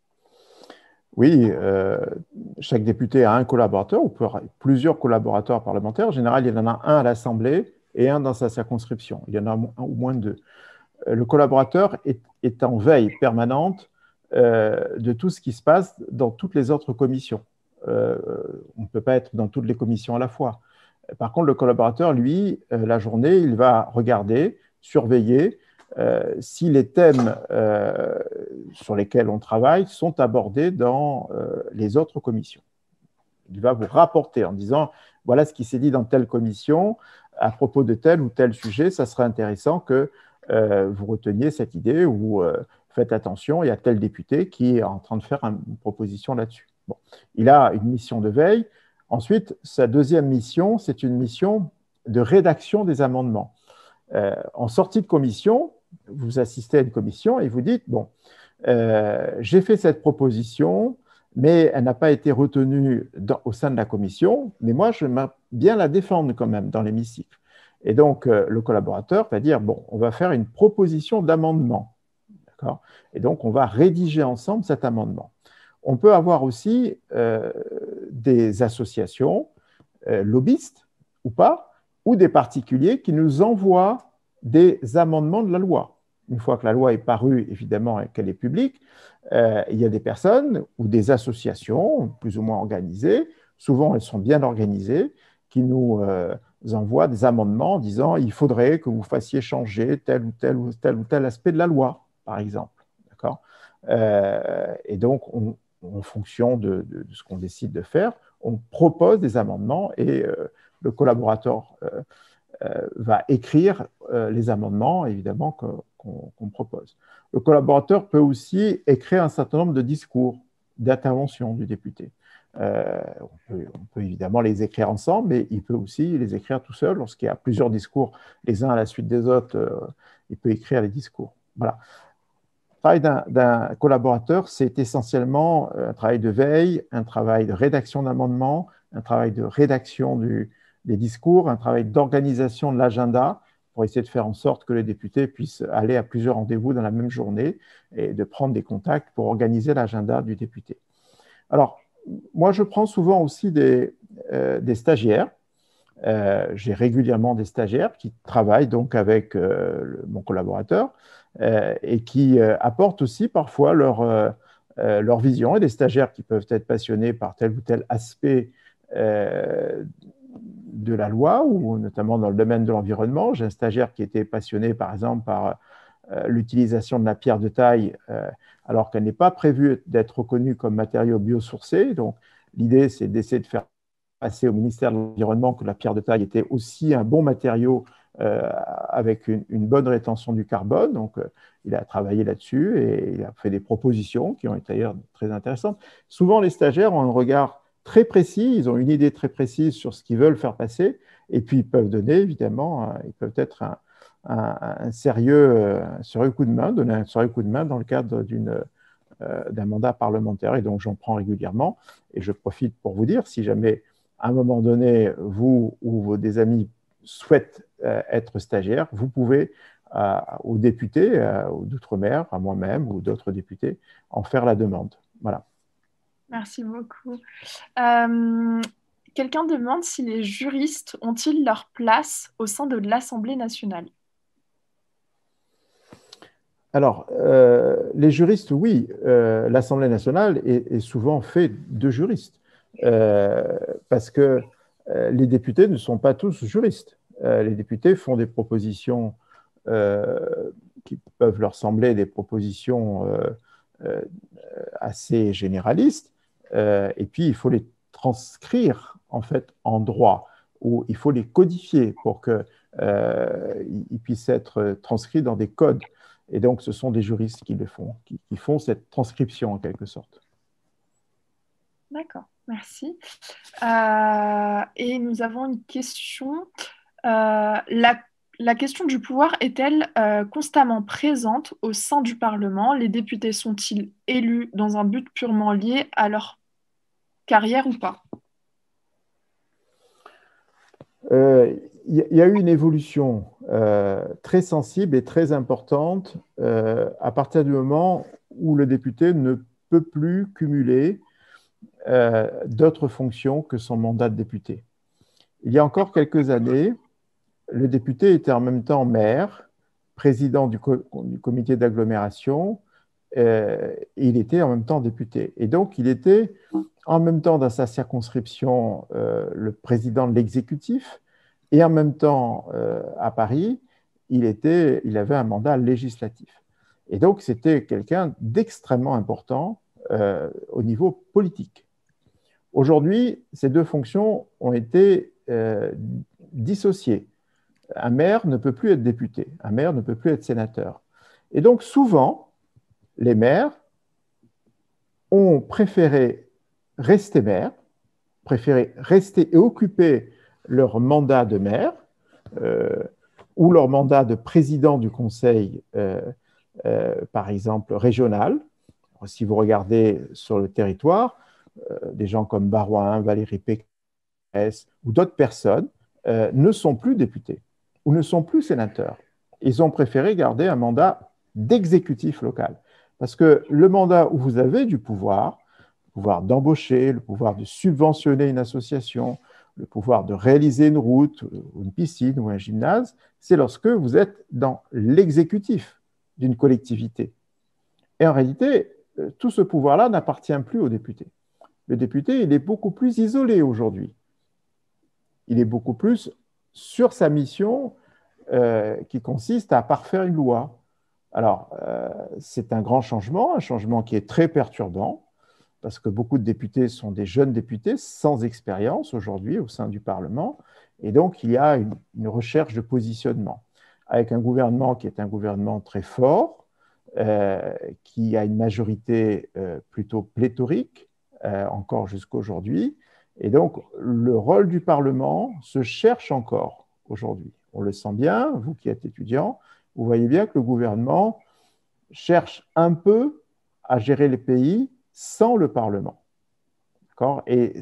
Oui, euh, chaque député a un collaborateur ou plusieurs collaborateurs parlementaires. En général, il y en a un à l'Assemblée et un dans sa circonscription. Il y en a un ou moins deux. Le collaborateur est, est en veille permanente euh, de tout ce qui se passe dans toutes les autres commissions. Euh, on ne peut pas être dans toutes les commissions à la fois. Par contre, le collaborateur, lui, euh, la journée, il va regarder, surveiller euh, si les thèmes euh, sur lesquels on travaille sont abordés dans euh, les autres commissions. Il va vous rapporter en disant, voilà ce qui s'est dit dans telle commission à propos de tel ou tel sujet, ça serait intéressant que euh, vous reteniez cette idée ou euh, faites attention, il y a tel député qui est en train de faire une proposition là-dessus. Bon. Il a une mission de veille. Ensuite, sa deuxième mission, c'est une mission de rédaction des amendements. Euh, en sortie de commission, vous assistez à une commission et vous dites, bon, euh, j'ai fait cette proposition, mais elle n'a pas été retenue dans, au sein de la commission, mais moi, je vais bien la défendre quand même dans l'hémicycle. Et donc, euh, le collaborateur va dire, bon, on va faire une proposition d'amendement. D'accord ? Et donc, on va rédiger ensemble cet amendement. On peut avoir aussi euh, des associations, euh, lobbyistes ou pas, ou des particuliers qui nous envoient des amendements de la loi. Une fois que la loi est parue, évidemment, et qu'elle est publique, euh, il y a des personnes ou des associations plus ou moins organisées, souvent elles sont bien organisées, qui nous euh, envoient des amendements en disant il faudrait que vous fassiez changer tel ou tel ou tel ou tel aspect de la loi, par exemple. D'accord ? Euh, et donc, on, en fonction de, de, de ce qu'on décide de faire, on propose des amendements et euh, le collaborateur euh, euh, va écrire euh, les amendements, évidemment, que, qu'on, qu'on propose. Le collaborateur peut aussi écrire un certain nombre de discours d'intervention du député. Euh, on, peut, on peut évidemment les écrire ensemble, mais il peut aussi les écrire tout seul. Lorsqu'il y a plusieurs discours, les uns à la suite des autres, euh, il peut écrire les discours. Voilà. Le travail d'un, d'un collaborateur, c'est essentiellement un travail de veille, un travail de rédaction d'amendements, un travail de rédaction du, des discours, un travail d'organisation de l'agenda pour essayer de faire en sorte que les députés puissent aller à plusieurs rendez-vous dans la même journée et de prendre des contacts pour organiser l'agenda du député. Alors, moi, je prends souvent aussi des, euh, des stagiaires. Euh, j'ai régulièrement des stagiaires qui travaillent donc avec euh, le, mon collaborateur euh, et qui euh, apportent aussi parfois leur, euh, euh, leur vision, et des stagiaires qui peuvent être passionnés par tel ou tel aspect euh, de la loi, ou notamment dans le domaine de l'environnement. J'ai un stagiaire qui était passionné par exemple par euh, l'utilisation de la pierre de taille euh, alors qu'elle n'est pas prévue d'être reconnue comme matériau biosourcé. Donc l'idée, c'est d'essayer de faire passer au ministère de l'Environnement que la pierre de taille était aussi un bon matériau euh, avec une, une bonne rétention du carbone. Donc, euh, il a travaillé là-dessus et il a fait des propositions qui ont été d'ailleurs très intéressantes. Souvent, les stagiaires ont un regard très précis, ils ont une idée très précise sur ce qu'ils veulent faire passer, et puis ils peuvent donner, évidemment, ils peuvent être un, un, un sérieux, un sérieux coup de main, donner un sérieux coup de main dans le cadre d'une euh, d'un mandat parlementaire, et donc j'en prends régulièrement. Et je profite pour vous dire, si jamais à un moment donné, vous ou vos, des amis souhaitent euh, être stagiaires, vous pouvez euh, aux députés euh, d'outre-mer, à moi-même ou d'autres députés, en faire la demande. Voilà. Merci beaucoup. Euh, quelqu'un demande si les juristes ont-ils leur place au sein de l'Assemblée nationale? Alors, euh, les juristes, oui, euh, l'Assemblée nationale est, est souvent faite de juristes, euh, parce que euh, les députés ne sont pas tous juristes. Euh, les députés font des propositions euh, qui peuvent leur sembler des propositions euh, euh, assez généralistes, euh, et puis il faut les transcrire en fait en droit, ou il faut les codifier pour qu'ils euh, puissent être transcrits dans des codes. Et donc, ce sont des juristes qui le font, qui, qui font cette transcription en quelque sorte. D'accord, merci. Euh, et nous avons une question. Euh, la, la question du pouvoir est-elle euh, constamment présente au sein du Parlement? Les députés sont-ils élus dans un but purement lié à leur carrière ou pas? euh, il y a eu une évolution euh, très sensible et très importante euh, à partir du moment où le député ne peut plus cumuler euh, d'autres fonctions que son mandat de député. Il y a encore quelques années, le député était en même temps maire, président du, co du comité d'agglomération, euh, et il était en même temps député. Et donc, il était en même temps dans sa circonscription euh, le président de l'exécutif, et en même temps, euh, à Paris, il, était, il avait un mandat législatif. Et donc, c'était quelqu'un d'extrêmement important euh, au niveau politique. Aujourd'hui, ces deux fonctions ont été euh, dissociées. Un maire ne peut plus être député, un maire ne peut plus être sénateur. Et donc, souvent, les maires ont préféré rester maire, préféré rester et occuper leur mandat de maire euh, ou leur mandat de président du conseil, euh, euh, par exemple, régional. Si vous regardez sur le territoire, euh, des gens comme Baroin, Valérie Pécresse ou d'autres personnes euh, ne sont plus députés ou ne sont plus sénateurs. Ils ont préféré garder un mandat d'exécutif local. Parce que le mandat où vous avez du pouvoir, le pouvoir d'embaucher, le pouvoir de subventionner une association, le pouvoir de réaliser une route, une piscine ou un gymnase, c'est lorsque vous êtes dans l'exécutif d'une collectivité. Et en réalité, tout ce pouvoir-là n'appartient plus au député. Le député, il est beaucoup plus isolé aujourd'hui. Il est beaucoup plus sur sa mission euh, qui consiste à parfaire une loi. Alors, euh, c'est un grand changement, un changement qui est très perturbant, parce que beaucoup de députés sont des jeunes députés sans expérience aujourd'hui au sein du Parlement, et donc il y a une, une recherche de positionnement, avec un gouvernement qui est un gouvernement très fort, euh, qui a une majorité euh, plutôt pléthorique, euh, encore jusqu'à aujourd'hui, et donc le rôle du Parlement se cherche encore aujourd'hui. On le sent bien, vous qui êtes étudiant, vous voyez bien que le gouvernement cherche un peu à gérer les pays sans le Parlement. Et,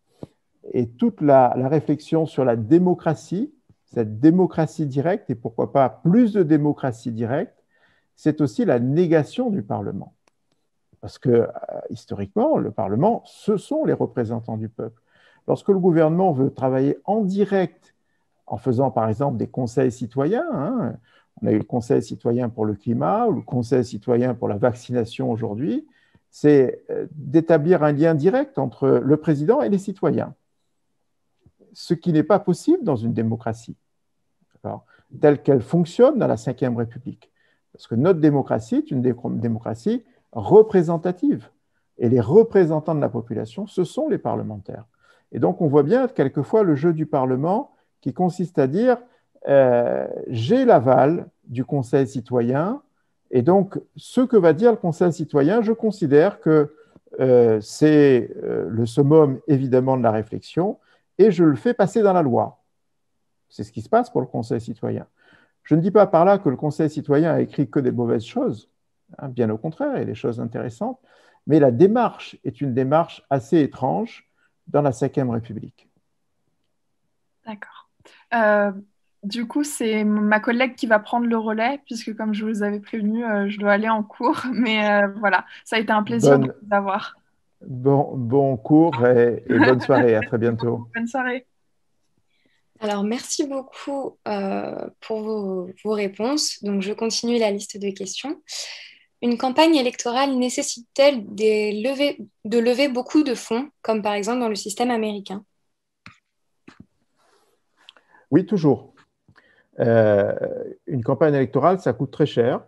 et toute la, la réflexion sur la démocratie, cette démocratie directe, et pourquoi pas plus de démocratie directe, c'est aussi la négation du Parlement. Parce que, euh, historiquement, le Parlement, ce sont les représentants du peuple. Lorsque le gouvernement veut travailler en direct, en faisant par exemple des conseils citoyens, hein, on a eu le Conseil citoyen pour le climat ou le Conseil citoyen pour la vaccination aujourd'hui, c'est d'établir un lien direct entre le président et les citoyens, ce qui n'est pas possible dans une démocratie, telle qu'elle fonctionne dans la cinquième République. Parce que notre démocratie est une démocratie représentative. Et les représentants de la population, ce sont les parlementaires. Et donc, on voit bien quelquefois le jeu du Parlement qui consiste à dire euh, j'ai l'aval du Conseil citoyen, et donc ce que va dire le Conseil citoyen, je considère que euh, c'est euh, le summum évidemment de la réflexion, et je le fais passer dans la loi. C'est ce qui se passe pour le Conseil citoyen. Je ne dis pas par là que le Conseil citoyen a écrit que des mauvaises choses, hein, bien au contraire, il y a des choses intéressantes, mais la démarche est une démarche assez étrange dans la cinquième République. D'accord. Euh, du coup, c'est ma collègue qui va prendre le relais, puisque comme je vous avais prévenu, euh, je dois aller en cours. Mais euh, voilà, ça a été un plaisir Bonne, de vous avoir. bon, bon cours et, et bonne soirée. À très bientôt. Bonne soirée. Alors, merci beaucoup euh, pour vos, vos réponses. Donc, je continue la liste de questions. Une campagne électorale nécessite-t-elle des levées, de lever beaucoup de fonds, comme par exemple dans le système américain? Oui, toujours. Euh, une campagne électorale, ça coûte très cher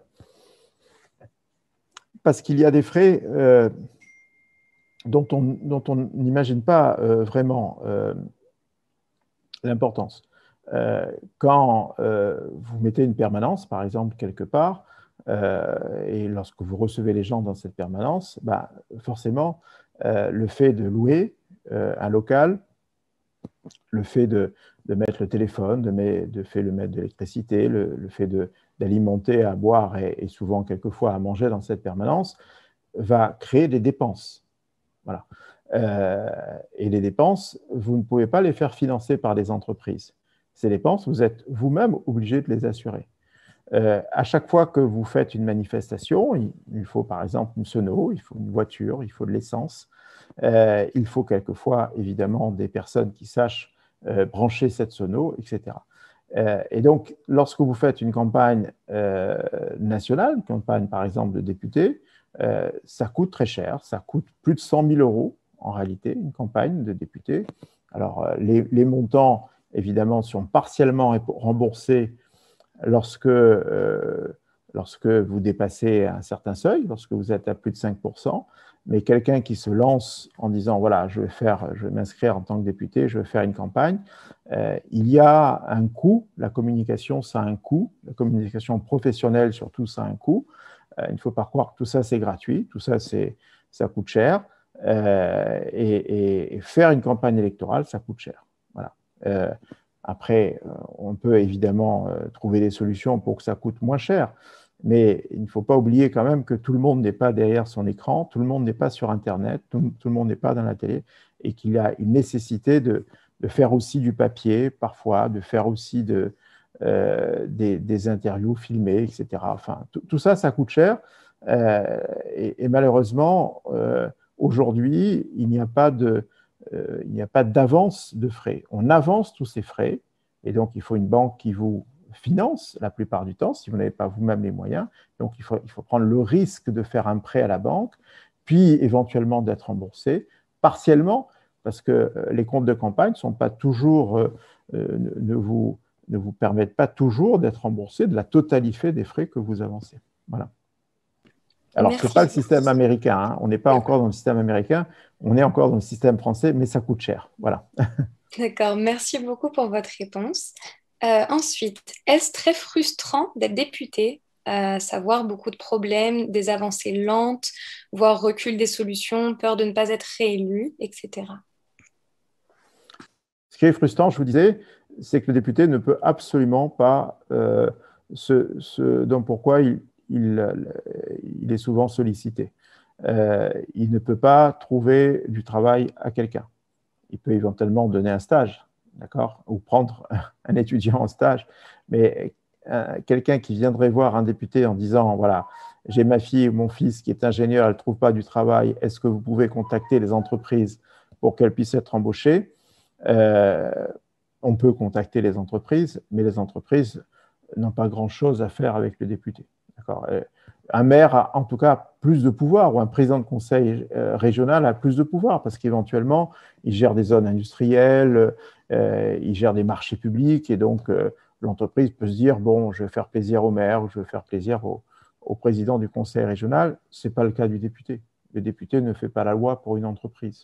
parce qu'il y a des frais euh, dont on dont on n'imagine pas euh, vraiment euh, l'importance. Euh, quand euh, vous mettez une permanence, par exemple, quelque part, euh, et lorsque vous recevez les gens dans cette permanence, bah, forcément, euh, le fait de louer euh, un local, le fait de, de mettre le téléphone, de, met, de fait de mettre de l'électricité, le, le fait d'alimenter à boire et, et souvent quelquefois à manger dans cette permanence, va créer des dépenses. Voilà. Euh, et les dépenses, vous ne pouvez pas les faire financer par des entreprises. ces dépenses, vous êtes vous-même obligé de les assurer. Euh, à chaque fois que vous faites une manifestation, il, il faut par exemple une sono, il faut une voiture, il faut de l'essence. Euh, il faut quelquefois, évidemment, des personnes qui sachent euh, brancher cette sono, et cetera. Euh, et donc, lorsque vous faites une campagne euh, nationale, une campagne, par exemple, de députés, euh, ça coûte très cher. Ça coûte plus de cent mille euros, en réalité, une campagne de députés. Alors, euh, les, les montants, évidemment, sont partiellement remboursés lorsque, euh, lorsque vous dépassez un certain seuil, lorsque vous êtes à plus de cinq pour cent, mais quelqu'un qui se lance en disant, voilà, je vais faire, je vais m'inscrire en tant que député, je vais faire une campagne, euh, il y a un coût, la communication, ça a un coût, la communication professionnelle, surtout, ça a un coût. Euh, il ne faut pas croire que tout ça, c'est gratuit, tout ça, ça coûte cher, euh, et, et, et faire une campagne électorale, ça coûte cher. Voilà. Euh, Après, on peut évidemment trouver des solutions pour que ça coûte moins cher, mais il ne faut pas oublier quand même que tout le monde n'est pas derrière son écran, tout le monde n'est pas sur Internet, tout, tout le monde n'est pas dans la télé, et qu'il y a une nécessité de, de faire aussi du papier parfois, de faire aussi de, euh, des, des interviews filmées, et cetera. Enfin, tout, tout ça, ça coûte cher, euh, et, et malheureusement, euh, aujourd'hui, il n'y a pas de... Euh, il n'y a pas d'avance de frais. On avance tous ces frais, et donc il faut une banque qui vous finance la plupart du temps, si vous n'avez pas vous-même les moyens. Donc il faut, il faut prendre le risque de faire un prêt à la banque, puis éventuellement d'être remboursé, partiellement, parce que euh, les comptes de campagne sont pas toujours, euh, ne, ne, vous, ne vous permettent pas toujours d'être remboursé de la totalité des frais que vous avancez. Voilà. Alors, ce n'est pas le système américain, hein. On n'est pas encore dans le système américain, on est encore dans le système français, mais ça coûte cher. Voilà. D'accord, merci beaucoup pour votre réponse. Euh, ensuite, est-ce très frustrant d'être député, à savoir beaucoup de problèmes, des avancées lentes, voire recul des solutions, peur de ne pas être réélu, et cetera. Ce qui est frustrant, je vous disais, c'est que le député ne peut absolument pas euh, ce, ce dont pourquoi il Il, il est souvent sollicité. Euh, il ne peut pas trouver du travail à quelqu'un. Il peut éventuellement donner un stage, d'accord, ou prendre un étudiant en stage, mais euh, quelqu'un qui viendrait voir un député en disant, voilà, j'ai ma fille ou mon fils qui est ingénieur, elle ne trouve pas du travail, est-ce que vous pouvez contacter les entreprises pour qu'elles puissent être embauchées? euh, On peut contacter les entreprises, mais les entreprises n'ont pas grand-chose à faire avec le député. Un maire a en tout cas plus de pouvoir, ou un président de conseil régional a plus de pouvoir, parce qu'éventuellement, il gère des zones industrielles, euh, il gère des marchés publics, et donc euh, l'entreprise peut se dire, bon, je vais faire plaisir au maire, ou je vais faire plaisir au, au président du conseil régional. Ce n'est pas le cas du député. Le député ne fait pas la loi pour une entreprise.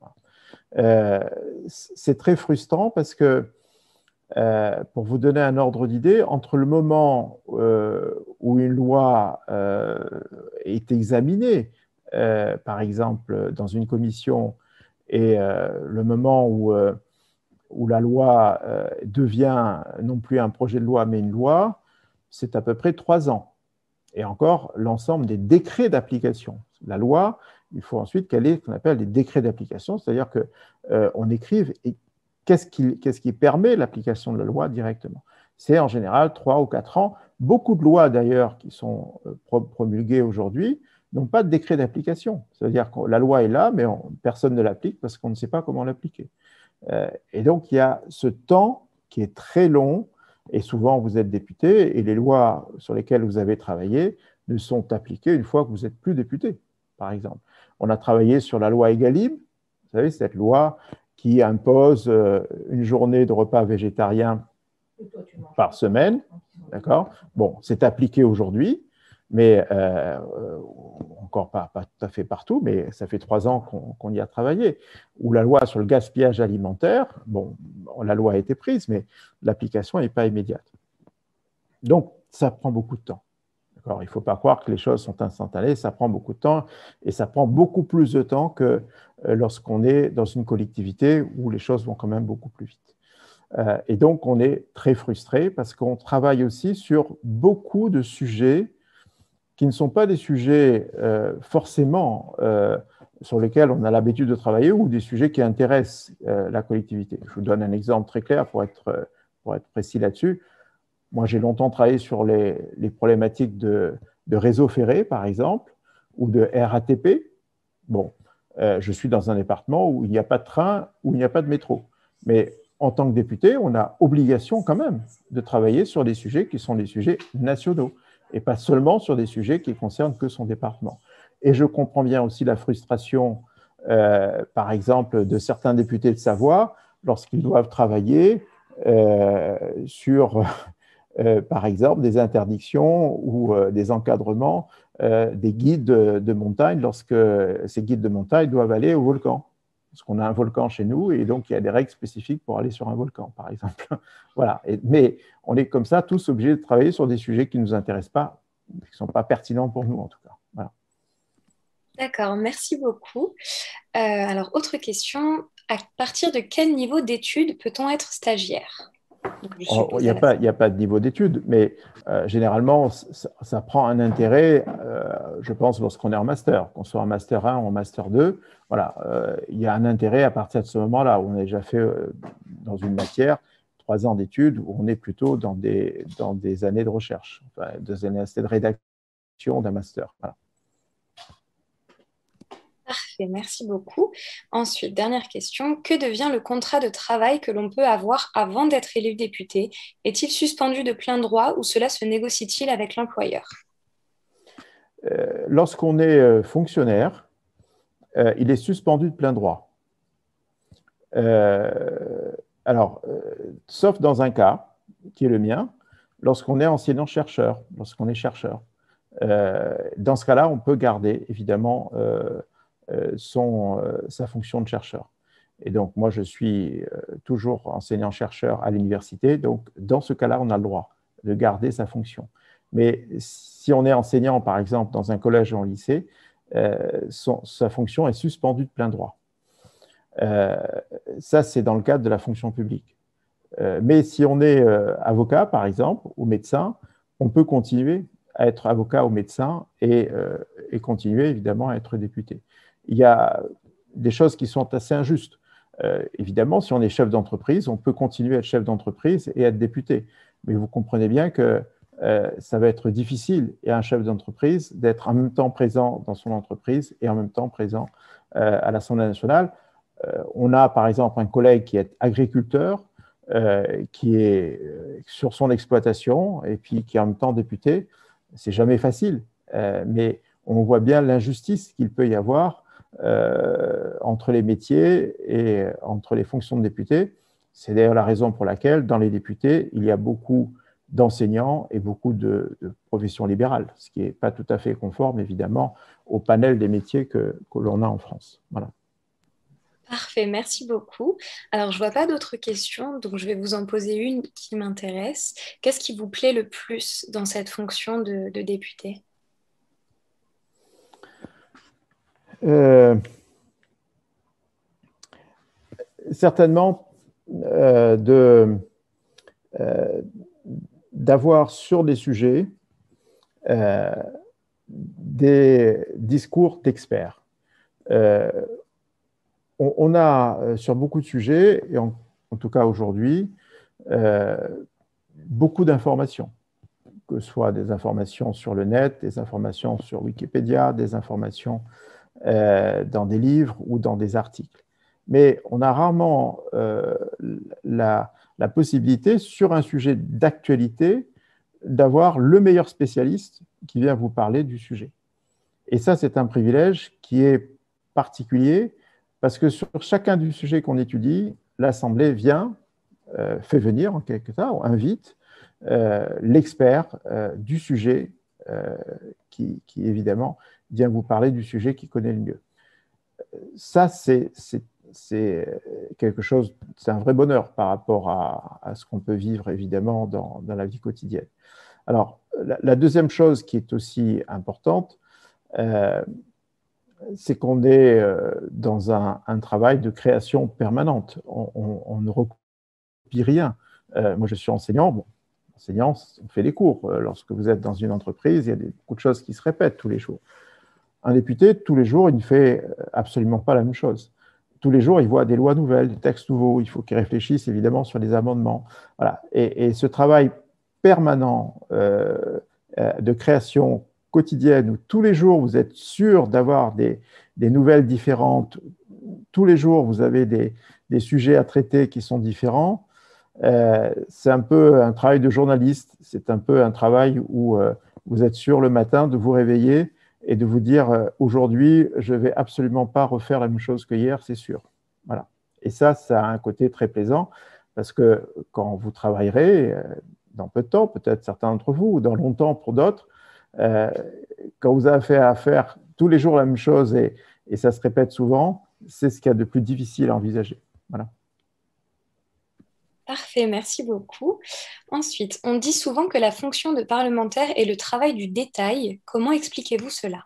Euh, c'est très frustrant parce que Euh, pour vous donner un ordre d'idée, entre le moment euh, où une loi euh, est examinée, euh, par exemple dans une commission, et euh, le moment où, euh, où la loi euh, devient non plus un projet de loi, mais une loi, c'est à peu près trois ans. Et encore, l'ensemble des décrets d'application. La loi, il faut ensuite qu'elle ait ce qu'on appelle des décrets d'application, c'est-à-dire qu'on euh, écrive et Qu'est-ce qui, qu'est-ce qui permet l'application de la loi directement? C'est en général trois ou quatre ans. Beaucoup de lois, d'ailleurs, qui sont promulguées aujourd'hui, n'ont pas de décret d'application. C'est-à-dire que la loi est là, mais on, personne ne l'applique parce qu'on ne sait pas comment l'appliquer. Euh, et donc, il y a ce temps qui est très long, et souvent, vous êtes député, et les lois sur lesquelles vous avez travaillé ne sont appliquées une fois que vous n'êtes plus député, par exemple. On a travaillé sur la loi Egalim, vous savez, cette loi qui impose une journée de repas végétariens par semaine. D'accord ? Bon, c'est appliqué aujourd'hui, mais euh, encore pas, pas tout à fait partout, mais ça fait trois ans qu'on, qu'on y a travaillé. Ou la loi sur le gaspillage alimentaire, bon, la loi a été prise, mais l'application n'est pas immédiate. Donc, ça prend beaucoup de temps. D'accord ? Il ne faut pas croire que les choses sont instantanées, ça prend beaucoup de temps, et ça prend beaucoup plus de temps que lorsqu'on est dans une collectivité où les choses vont quand même beaucoup plus vite. Euh, et donc, on est très frustré parce qu'on travaille aussi sur beaucoup de sujets qui ne sont pas des sujets euh, forcément euh, sur lesquels on a l'habitude de travailler ou des sujets qui intéressent euh, la collectivité. Je vous donne un exemple très clair pour être, pour être précis là-dessus, moi, j'ai longtemps travaillé sur les, les problématiques de, de réseau ferré, par exemple, ou de R A T P. Bon, euh, je suis dans un département où il n'y a pas de train, où il n'y a pas de métro. Mais en tant que député, on a obligation quand même de travailler sur des sujets qui sont des sujets nationaux et pas seulement sur des sujets qui concernent que son département. Et je comprends bien aussi la frustration, euh, par exemple, de certains députés de Savoie lorsqu'ils doivent travailler euh, sur, euh, par exemple, des interdictions ou euh, des encadrements euh, des guides de, de montagne lorsque ces guides de montagne doivent aller au volcan. Parce qu'on a un volcan chez nous et donc il y a des règles spécifiques pour aller sur un volcan, par exemple. Voilà. Et, mais on est comme ça tous obligés de travailler sur des sujets qui ne nous intéressent pas, qui ne sont pas pertinents pour nous en tout cas. Voilà. D'accord, merci beaucoup. Euh, alors, autre question, à partir de quel niveau d'études peut-on être stagiaire? Il n'y a, a pas de niveau d'études, mais euh, généralement, ça, ça prend un intérêt, euh, je pense, lorsqu'on est en master, qu'on soit en master un ou en master deux, voilà, euh, il y a un intérêt à partir de ce moment-là, où on a déjà fait euh, dans une matière trois ans d'études, où on est plutôt dans des, dans des années de recherche, enfin, deux années de rédaction d'un master. Voilà. Parfait, merci beaucoup. Ensuite, dernière question, que devient le contrat de travail que l'on peut avoir avant d'être élu député? Est-il suspendu de plein droit ou cela se négocie-t-il avec l'employeur? euh, Lorsqu'on est fonctionnaire, euh, il est suspendu de plein droit. Euh, alors, euh, sauf dans un cas, qui est le mien, lorsqu'on est enseignant-chercheur, lorsqu'on est chercheur. Euh, dans ce cas-là, on peut garder, évidemment, euh, euh, son, euh, sa fonction de chercheur. Et donc, moi, je suis euh, toujours enseignant-chercheur à l'université. Donc, dans ce cas-là, on a le droit de garder sa fonction. Mais si on est enseignant, par exemple, dans un collège ou un lycée, euh, son, sa fonction est suspendue de plein droit. Euh, ça, c'est dans le cadre de la fonction publique. Euh, mais si on est euh, avocat, par exemple, ou médecin, on peut continuer à être avocat ou médecin et, euh, et continuer, évidemment, à être député. Il y a des choses qui sont assez injustes. Euh, évidemment, si on est chef d'entreprise, on peut continuer à être chef d'entreprise et être député. Mais vous comprenez bien que euh, ça va être difficile et à un chef d'entreprise d'être en même temps présent dans son entreprise et en même temps présent euh, à l'Assemblée nationale. Euh, on a, par exemple, un collègue qui est agriculteur, euh, qui est sur son exploitation et puis qui est en même temps député. C'est jamais facile, euh, mais on voit bien l'injustice qu'il peut y avoir euh, entre les métiers et entre les fonctions de député. C'est d'ailleurs la raison pour laquelle, dans les députés, il y a beaucoup d'enseignants et beaucoup de, de professions libérales, ce qui n'est pas tout à fait conforme, évidemment, au panel des métiers que, que l'on a en France. Voilà. Parfait, merci beaucoup. Alors, je ne vois pas d'autres questions, donc je vais vous en poser une qui m'intéresse. Qu'est-ce qui vous plaît le plus dans cette fonction de, de député? euh, Certainement, euh, de, euh, d'avoir sur des sujets euh, des discours d'experts. Euh, on, on a euh, sur beaucoup de sujets, et en, en tout cas aujourd'hui, euh, beaucoup d'informations, que ce soit des informations sur le net, des informations sur Wikipédia, des informations euh, dans des livres ou dans des articles. Mais on a rarement euh, la, la possibilité, sur un sujet d'actualité, d'avoir le meilleur spécialiste qui vient vous parler du sujet. Et ça, c'est un privilège qui est particulier parce que sur chacun du sujet qu'on étudie, l'Assemblée vient, euh, fait venir en quelque sorte, ou invite euh, l'expert euh, du sujet euh, qui, qui, évidemment, vient vous parler du sujet qu'il connaît le mieux. Ça, c'est quelque chose, c'est un vrai bonheur par rapport à, à ce qu'on peut vivre, évidemment, dans, dans la vie quotidienne. Alors, la, la deuxième chose qui est aussi importante, euh, c'est qu'on est euh, dans un, un travail de création permanente. On, on, on ne recopie rien. Euh, moi, je suis enseignant. Bon, enseignant, on fait des cours. Lorsque vous êtes dans une entreprise, il y a des, beaucoup de choses qui se répètent tous les jours. Un député, tous les jours, il ne fait absolument pas la même chose. tous les jours, ils voient des lois nouvelles, des textes nouveaux. Il faut qu'ils réfléchissent évidemment sur les amendements. Voilà. Et, et ce travail permanent euh, euh, de création quotidienne où tous les jours, vous êtes sûr d'avoir des, des nouvelles différentes, tous les jours, vous avez des, des sujets à traiter qui sont différents, euh, c'est un peu un travail de journaliste, c'est un peu un travail où euh, vous êtes sûr le matin de vous réveiller et de vous dire euh, aujourd'hui, je ne vais absolument pas refaire la même chose que hier, c'est sûr. Voilà. Et ça, ça a un côté très plaisant parce que quand vous travaillerez, euh, dans peu de temps, peut-être certains d'entre vous, ou dans longtemps pour d'autres, euh, quand vous avez fait à faire tous les jours la même chose et, et ça se répète souvent, c'est ce qu'il y a de plus difficile à envisager. Voilà. Parfait, merci beaucoup. Ensuite, on dit souvent que la fonction de parlementaire est le travail du détail. Comment expliquez-vous cela?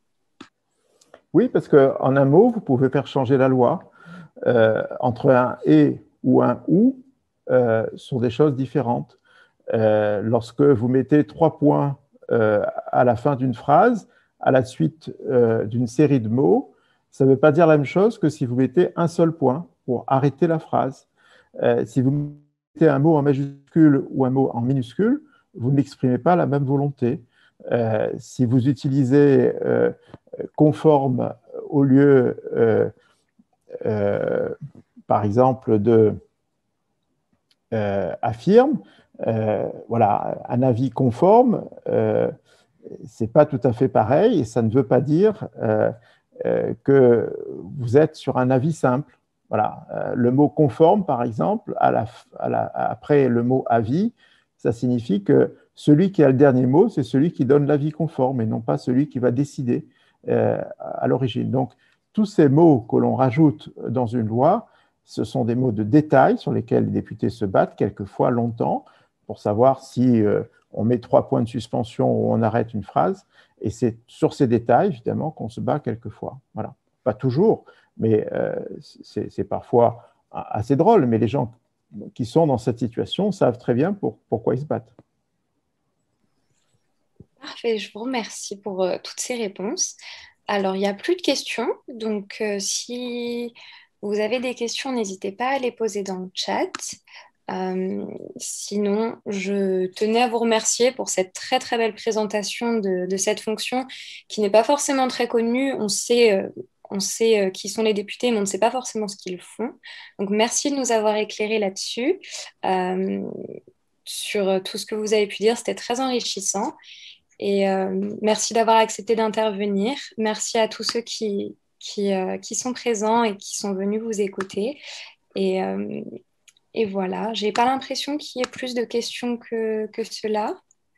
Oui, parce qu'en un mot, vous pouvez faire changer la loi. Euh, entre un « et » ou un « ou euh, » sont des choses différentes. Euh, lorsque vous mettez trois points euh, à la fin d'une phrase, à la suite euh, d'une série de mots, ça ne veut pas dire la même chose que si vous mettez un seul point pour arrêter la phrase. Euh, si vous mettez un mot en majuscule ou un mot en minuscule, vous n'exprimez pas la même volonté. Euh, si vous utilisez euh, conforme au lieu, euh, euh, par exemple, de euh, affirme, euh, voilà, un avis conforme, euh, c'est pas tout à fait pareil et ça ne veut pas dire euh, euh, que vous êtes sur un avis simple. Voilà. Euh, le mot conforme, par exemple, à la, à la, après le mot avis, ça signifie que celui qui a le dernier mot, c'est celui qui donne l'avis conforme et non pas celui qui va décider euh, à l'origine. Donc, tous ces mots que l'on rajoute dans une loi, ce sont des mots de détail sur lesquels les députés se battent quelquefois longtemps pour savoir si euh, on met trois points de suspension ou on arrête une phrase. Et c'est sur ces détails, évidemment, qu'on se bat quelquefois. Voilà. Pas toujours, mais euh, c'est parfois assez drôle. Mais les gens qui sont dans cette situation savent très bien pour, pourquoi ils se battent. Parfait, je vous remercie pour euh, toutes ces réponses. Alors, il n'y a plus de questions. Donc, euh, si vous avez des questions, n'hésitez pas à les poser dans le chat. Euh, sinon, je tenais à vous remercier pour cette très très belle présentation de, de cette fonction qui n'est pas forcément très connue. On sait, euh, on sait euh, qui sont les députés, mais on ne sait pas forcément ce qu'ils font. Donc, merci de nous avoir éclairés là-dessus. Euh, sur tout ce que vous avez pu dire, c'était très enrichissant. Et euh, merci d'avoir accepté d'intervenir. Merci à tous ceux qui, qui, euh, qui sont présents et qui sont venus vous écouter. Et, euh, et voilà, j'ai pas l'impression qu'il y ait plus de questions que, que cela.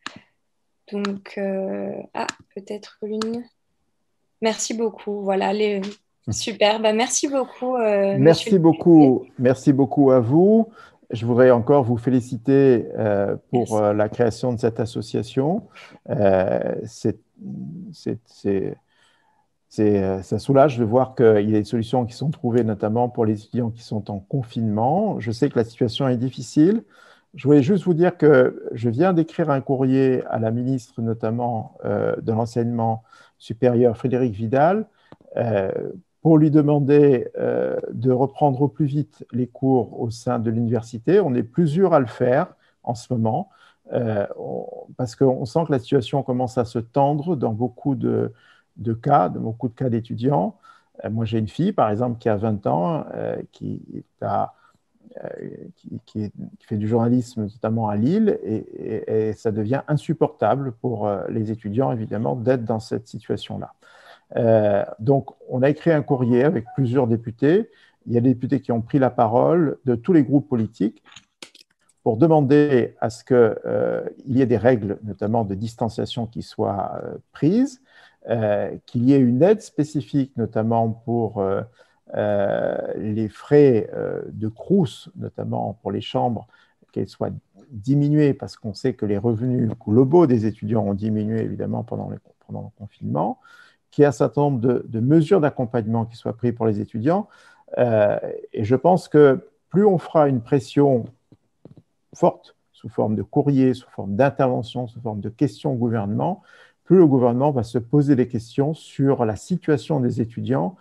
Donc, euh, ah, peut-être une. Merci beaucoup. Voilà, les... super. Bah, merci beaucoup, euh, merci monsieur. beaucoup, merci beaucoup à vous. Je voudrais encore vous féliciter euh, pour euh, la création de cette association. Euh, c'est, c'est, c'est, c'est, ça soulage de voir qu'il y a des solutions qui sont trouvées, notamment pour les étudiants qui sont en confinement. Je sais que la situation est difficile. Je voulais juste vous dire que je viens d'écrire un courrier à la ministre, notamment euh, de l'enseignement supérieur, Frédérique Vidal, euh, pour lui demander euh, de reprendre au plus vite les cours au sein de l'université. On est plusieurs à le faire en ce moment, euh, on, parce qu'on sent que la situation commence à se tendre dans beaucoup de, de cas, dans beaucoup de cas d'étudiants. Euh, moi, j'ai une fille, par exemple, qui a vingt ans, euh, qui, a, euh, qui, qui, est, qui fait du journalisme, notamment à Lille, et, et, et ça devient insupportable pour euh, les étudiants, évidemment, d'être dans cette situation-là. Euh, donc, on a écrit un courrier avec plusieurs députés. Il y a des députés qui ont pris la parole de tous les groupes politiques pour demander à ce qu'il euh, y ait des règles, notamment de distanciation, qui soient euh, prises, euh, qu'il y ait une aide spécifique, notamment pour euh, euh, les frais euh, de Crous, notamment pour les chambres, qu'elles soient diminuées, parce qu'on sait que les revenus globaux des étudiants ont diminué, évidemment, pendant le, pendant le confinement, qu'il y ait un certain nombre de, de mesures d'accompagnement qui soient prises pour les étudiants. Euh, et je pense que plus on fera une pression forte, sous forme de courrier, sous forme d'intervention, sous forme de questions au gouvernement, plus le gouvernement va se poser des questions sur la situation des étudiants.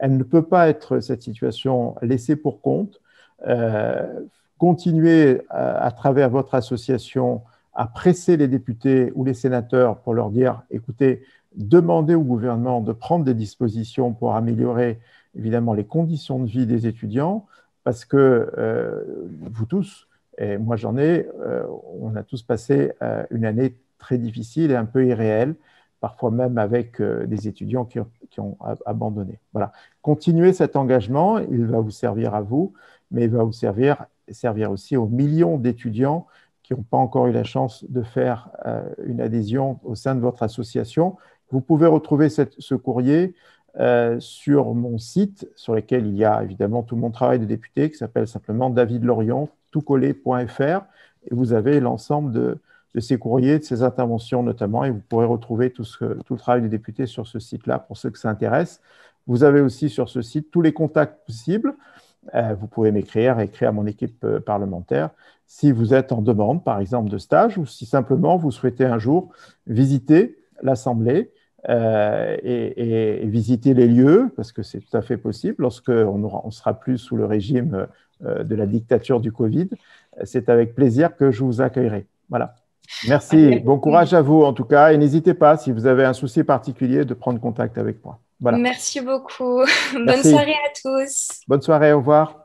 Elle ne peut pas être, cette situation, laissée pour compte. Euh, continuez à, à travers votre association à presser les députés ou les sénateurs pour leur dire, écoutez, demandez au gouvernement de prendre des dispositions pour améliorer évidemment les conditions de vie des étudiants, parce que euh, vous tous, et moi j'en ai, euh, on a tous passé euh, une année très difficile et un peu irréelle, parfois même avec euh, des étudiants qui ont, qui ont abandonné. Voilà. Continuez cet engagement, il va vous servir à vous, mais il va vous servir, servir aussi aux millions d'étudiants qui n'ont pas encore eu la chance de faire euh, une adhésion au sein de votre association. Vous pouvez retrouver cette, ce courrier euh, sur mon site, sur lequel il y a évidemment tout mon travail de député, qui s'appelle simplement david lorion tout collé point f r. Et vous avez l'ensemble de, de ces courriers, de ces interventions notamment, et vous pourrez retrouver tout, ce, tout le travail du député sur ce site-là pour ceux que ça intéresse. Vous avez aussi sur ce site tous les contacts possibles. Euh, vous pouvez m'écrire, écrire à mon équipe euh, parlementaire si vous êtes en demande, par exemple, de stage, ou si simplement vous souhaitez un jour visiter l'Assemblée euh, et, et, et visiter les lieux, parce que c'est tout à fait possible lorsqu'on ne sera plus sous le régime euh, de la dictature du Covid. C'est avec plaisir que je vous accueillerai. Voilà. Merci. Bon courage à vous, en tout cas, et n'hésitez pas, si vous avez un souci particulier, de prendre contact avec moi. Voilà. Merci beaucoup. Bonne Merci. soirée à tous. Bonne soirée, au revoir.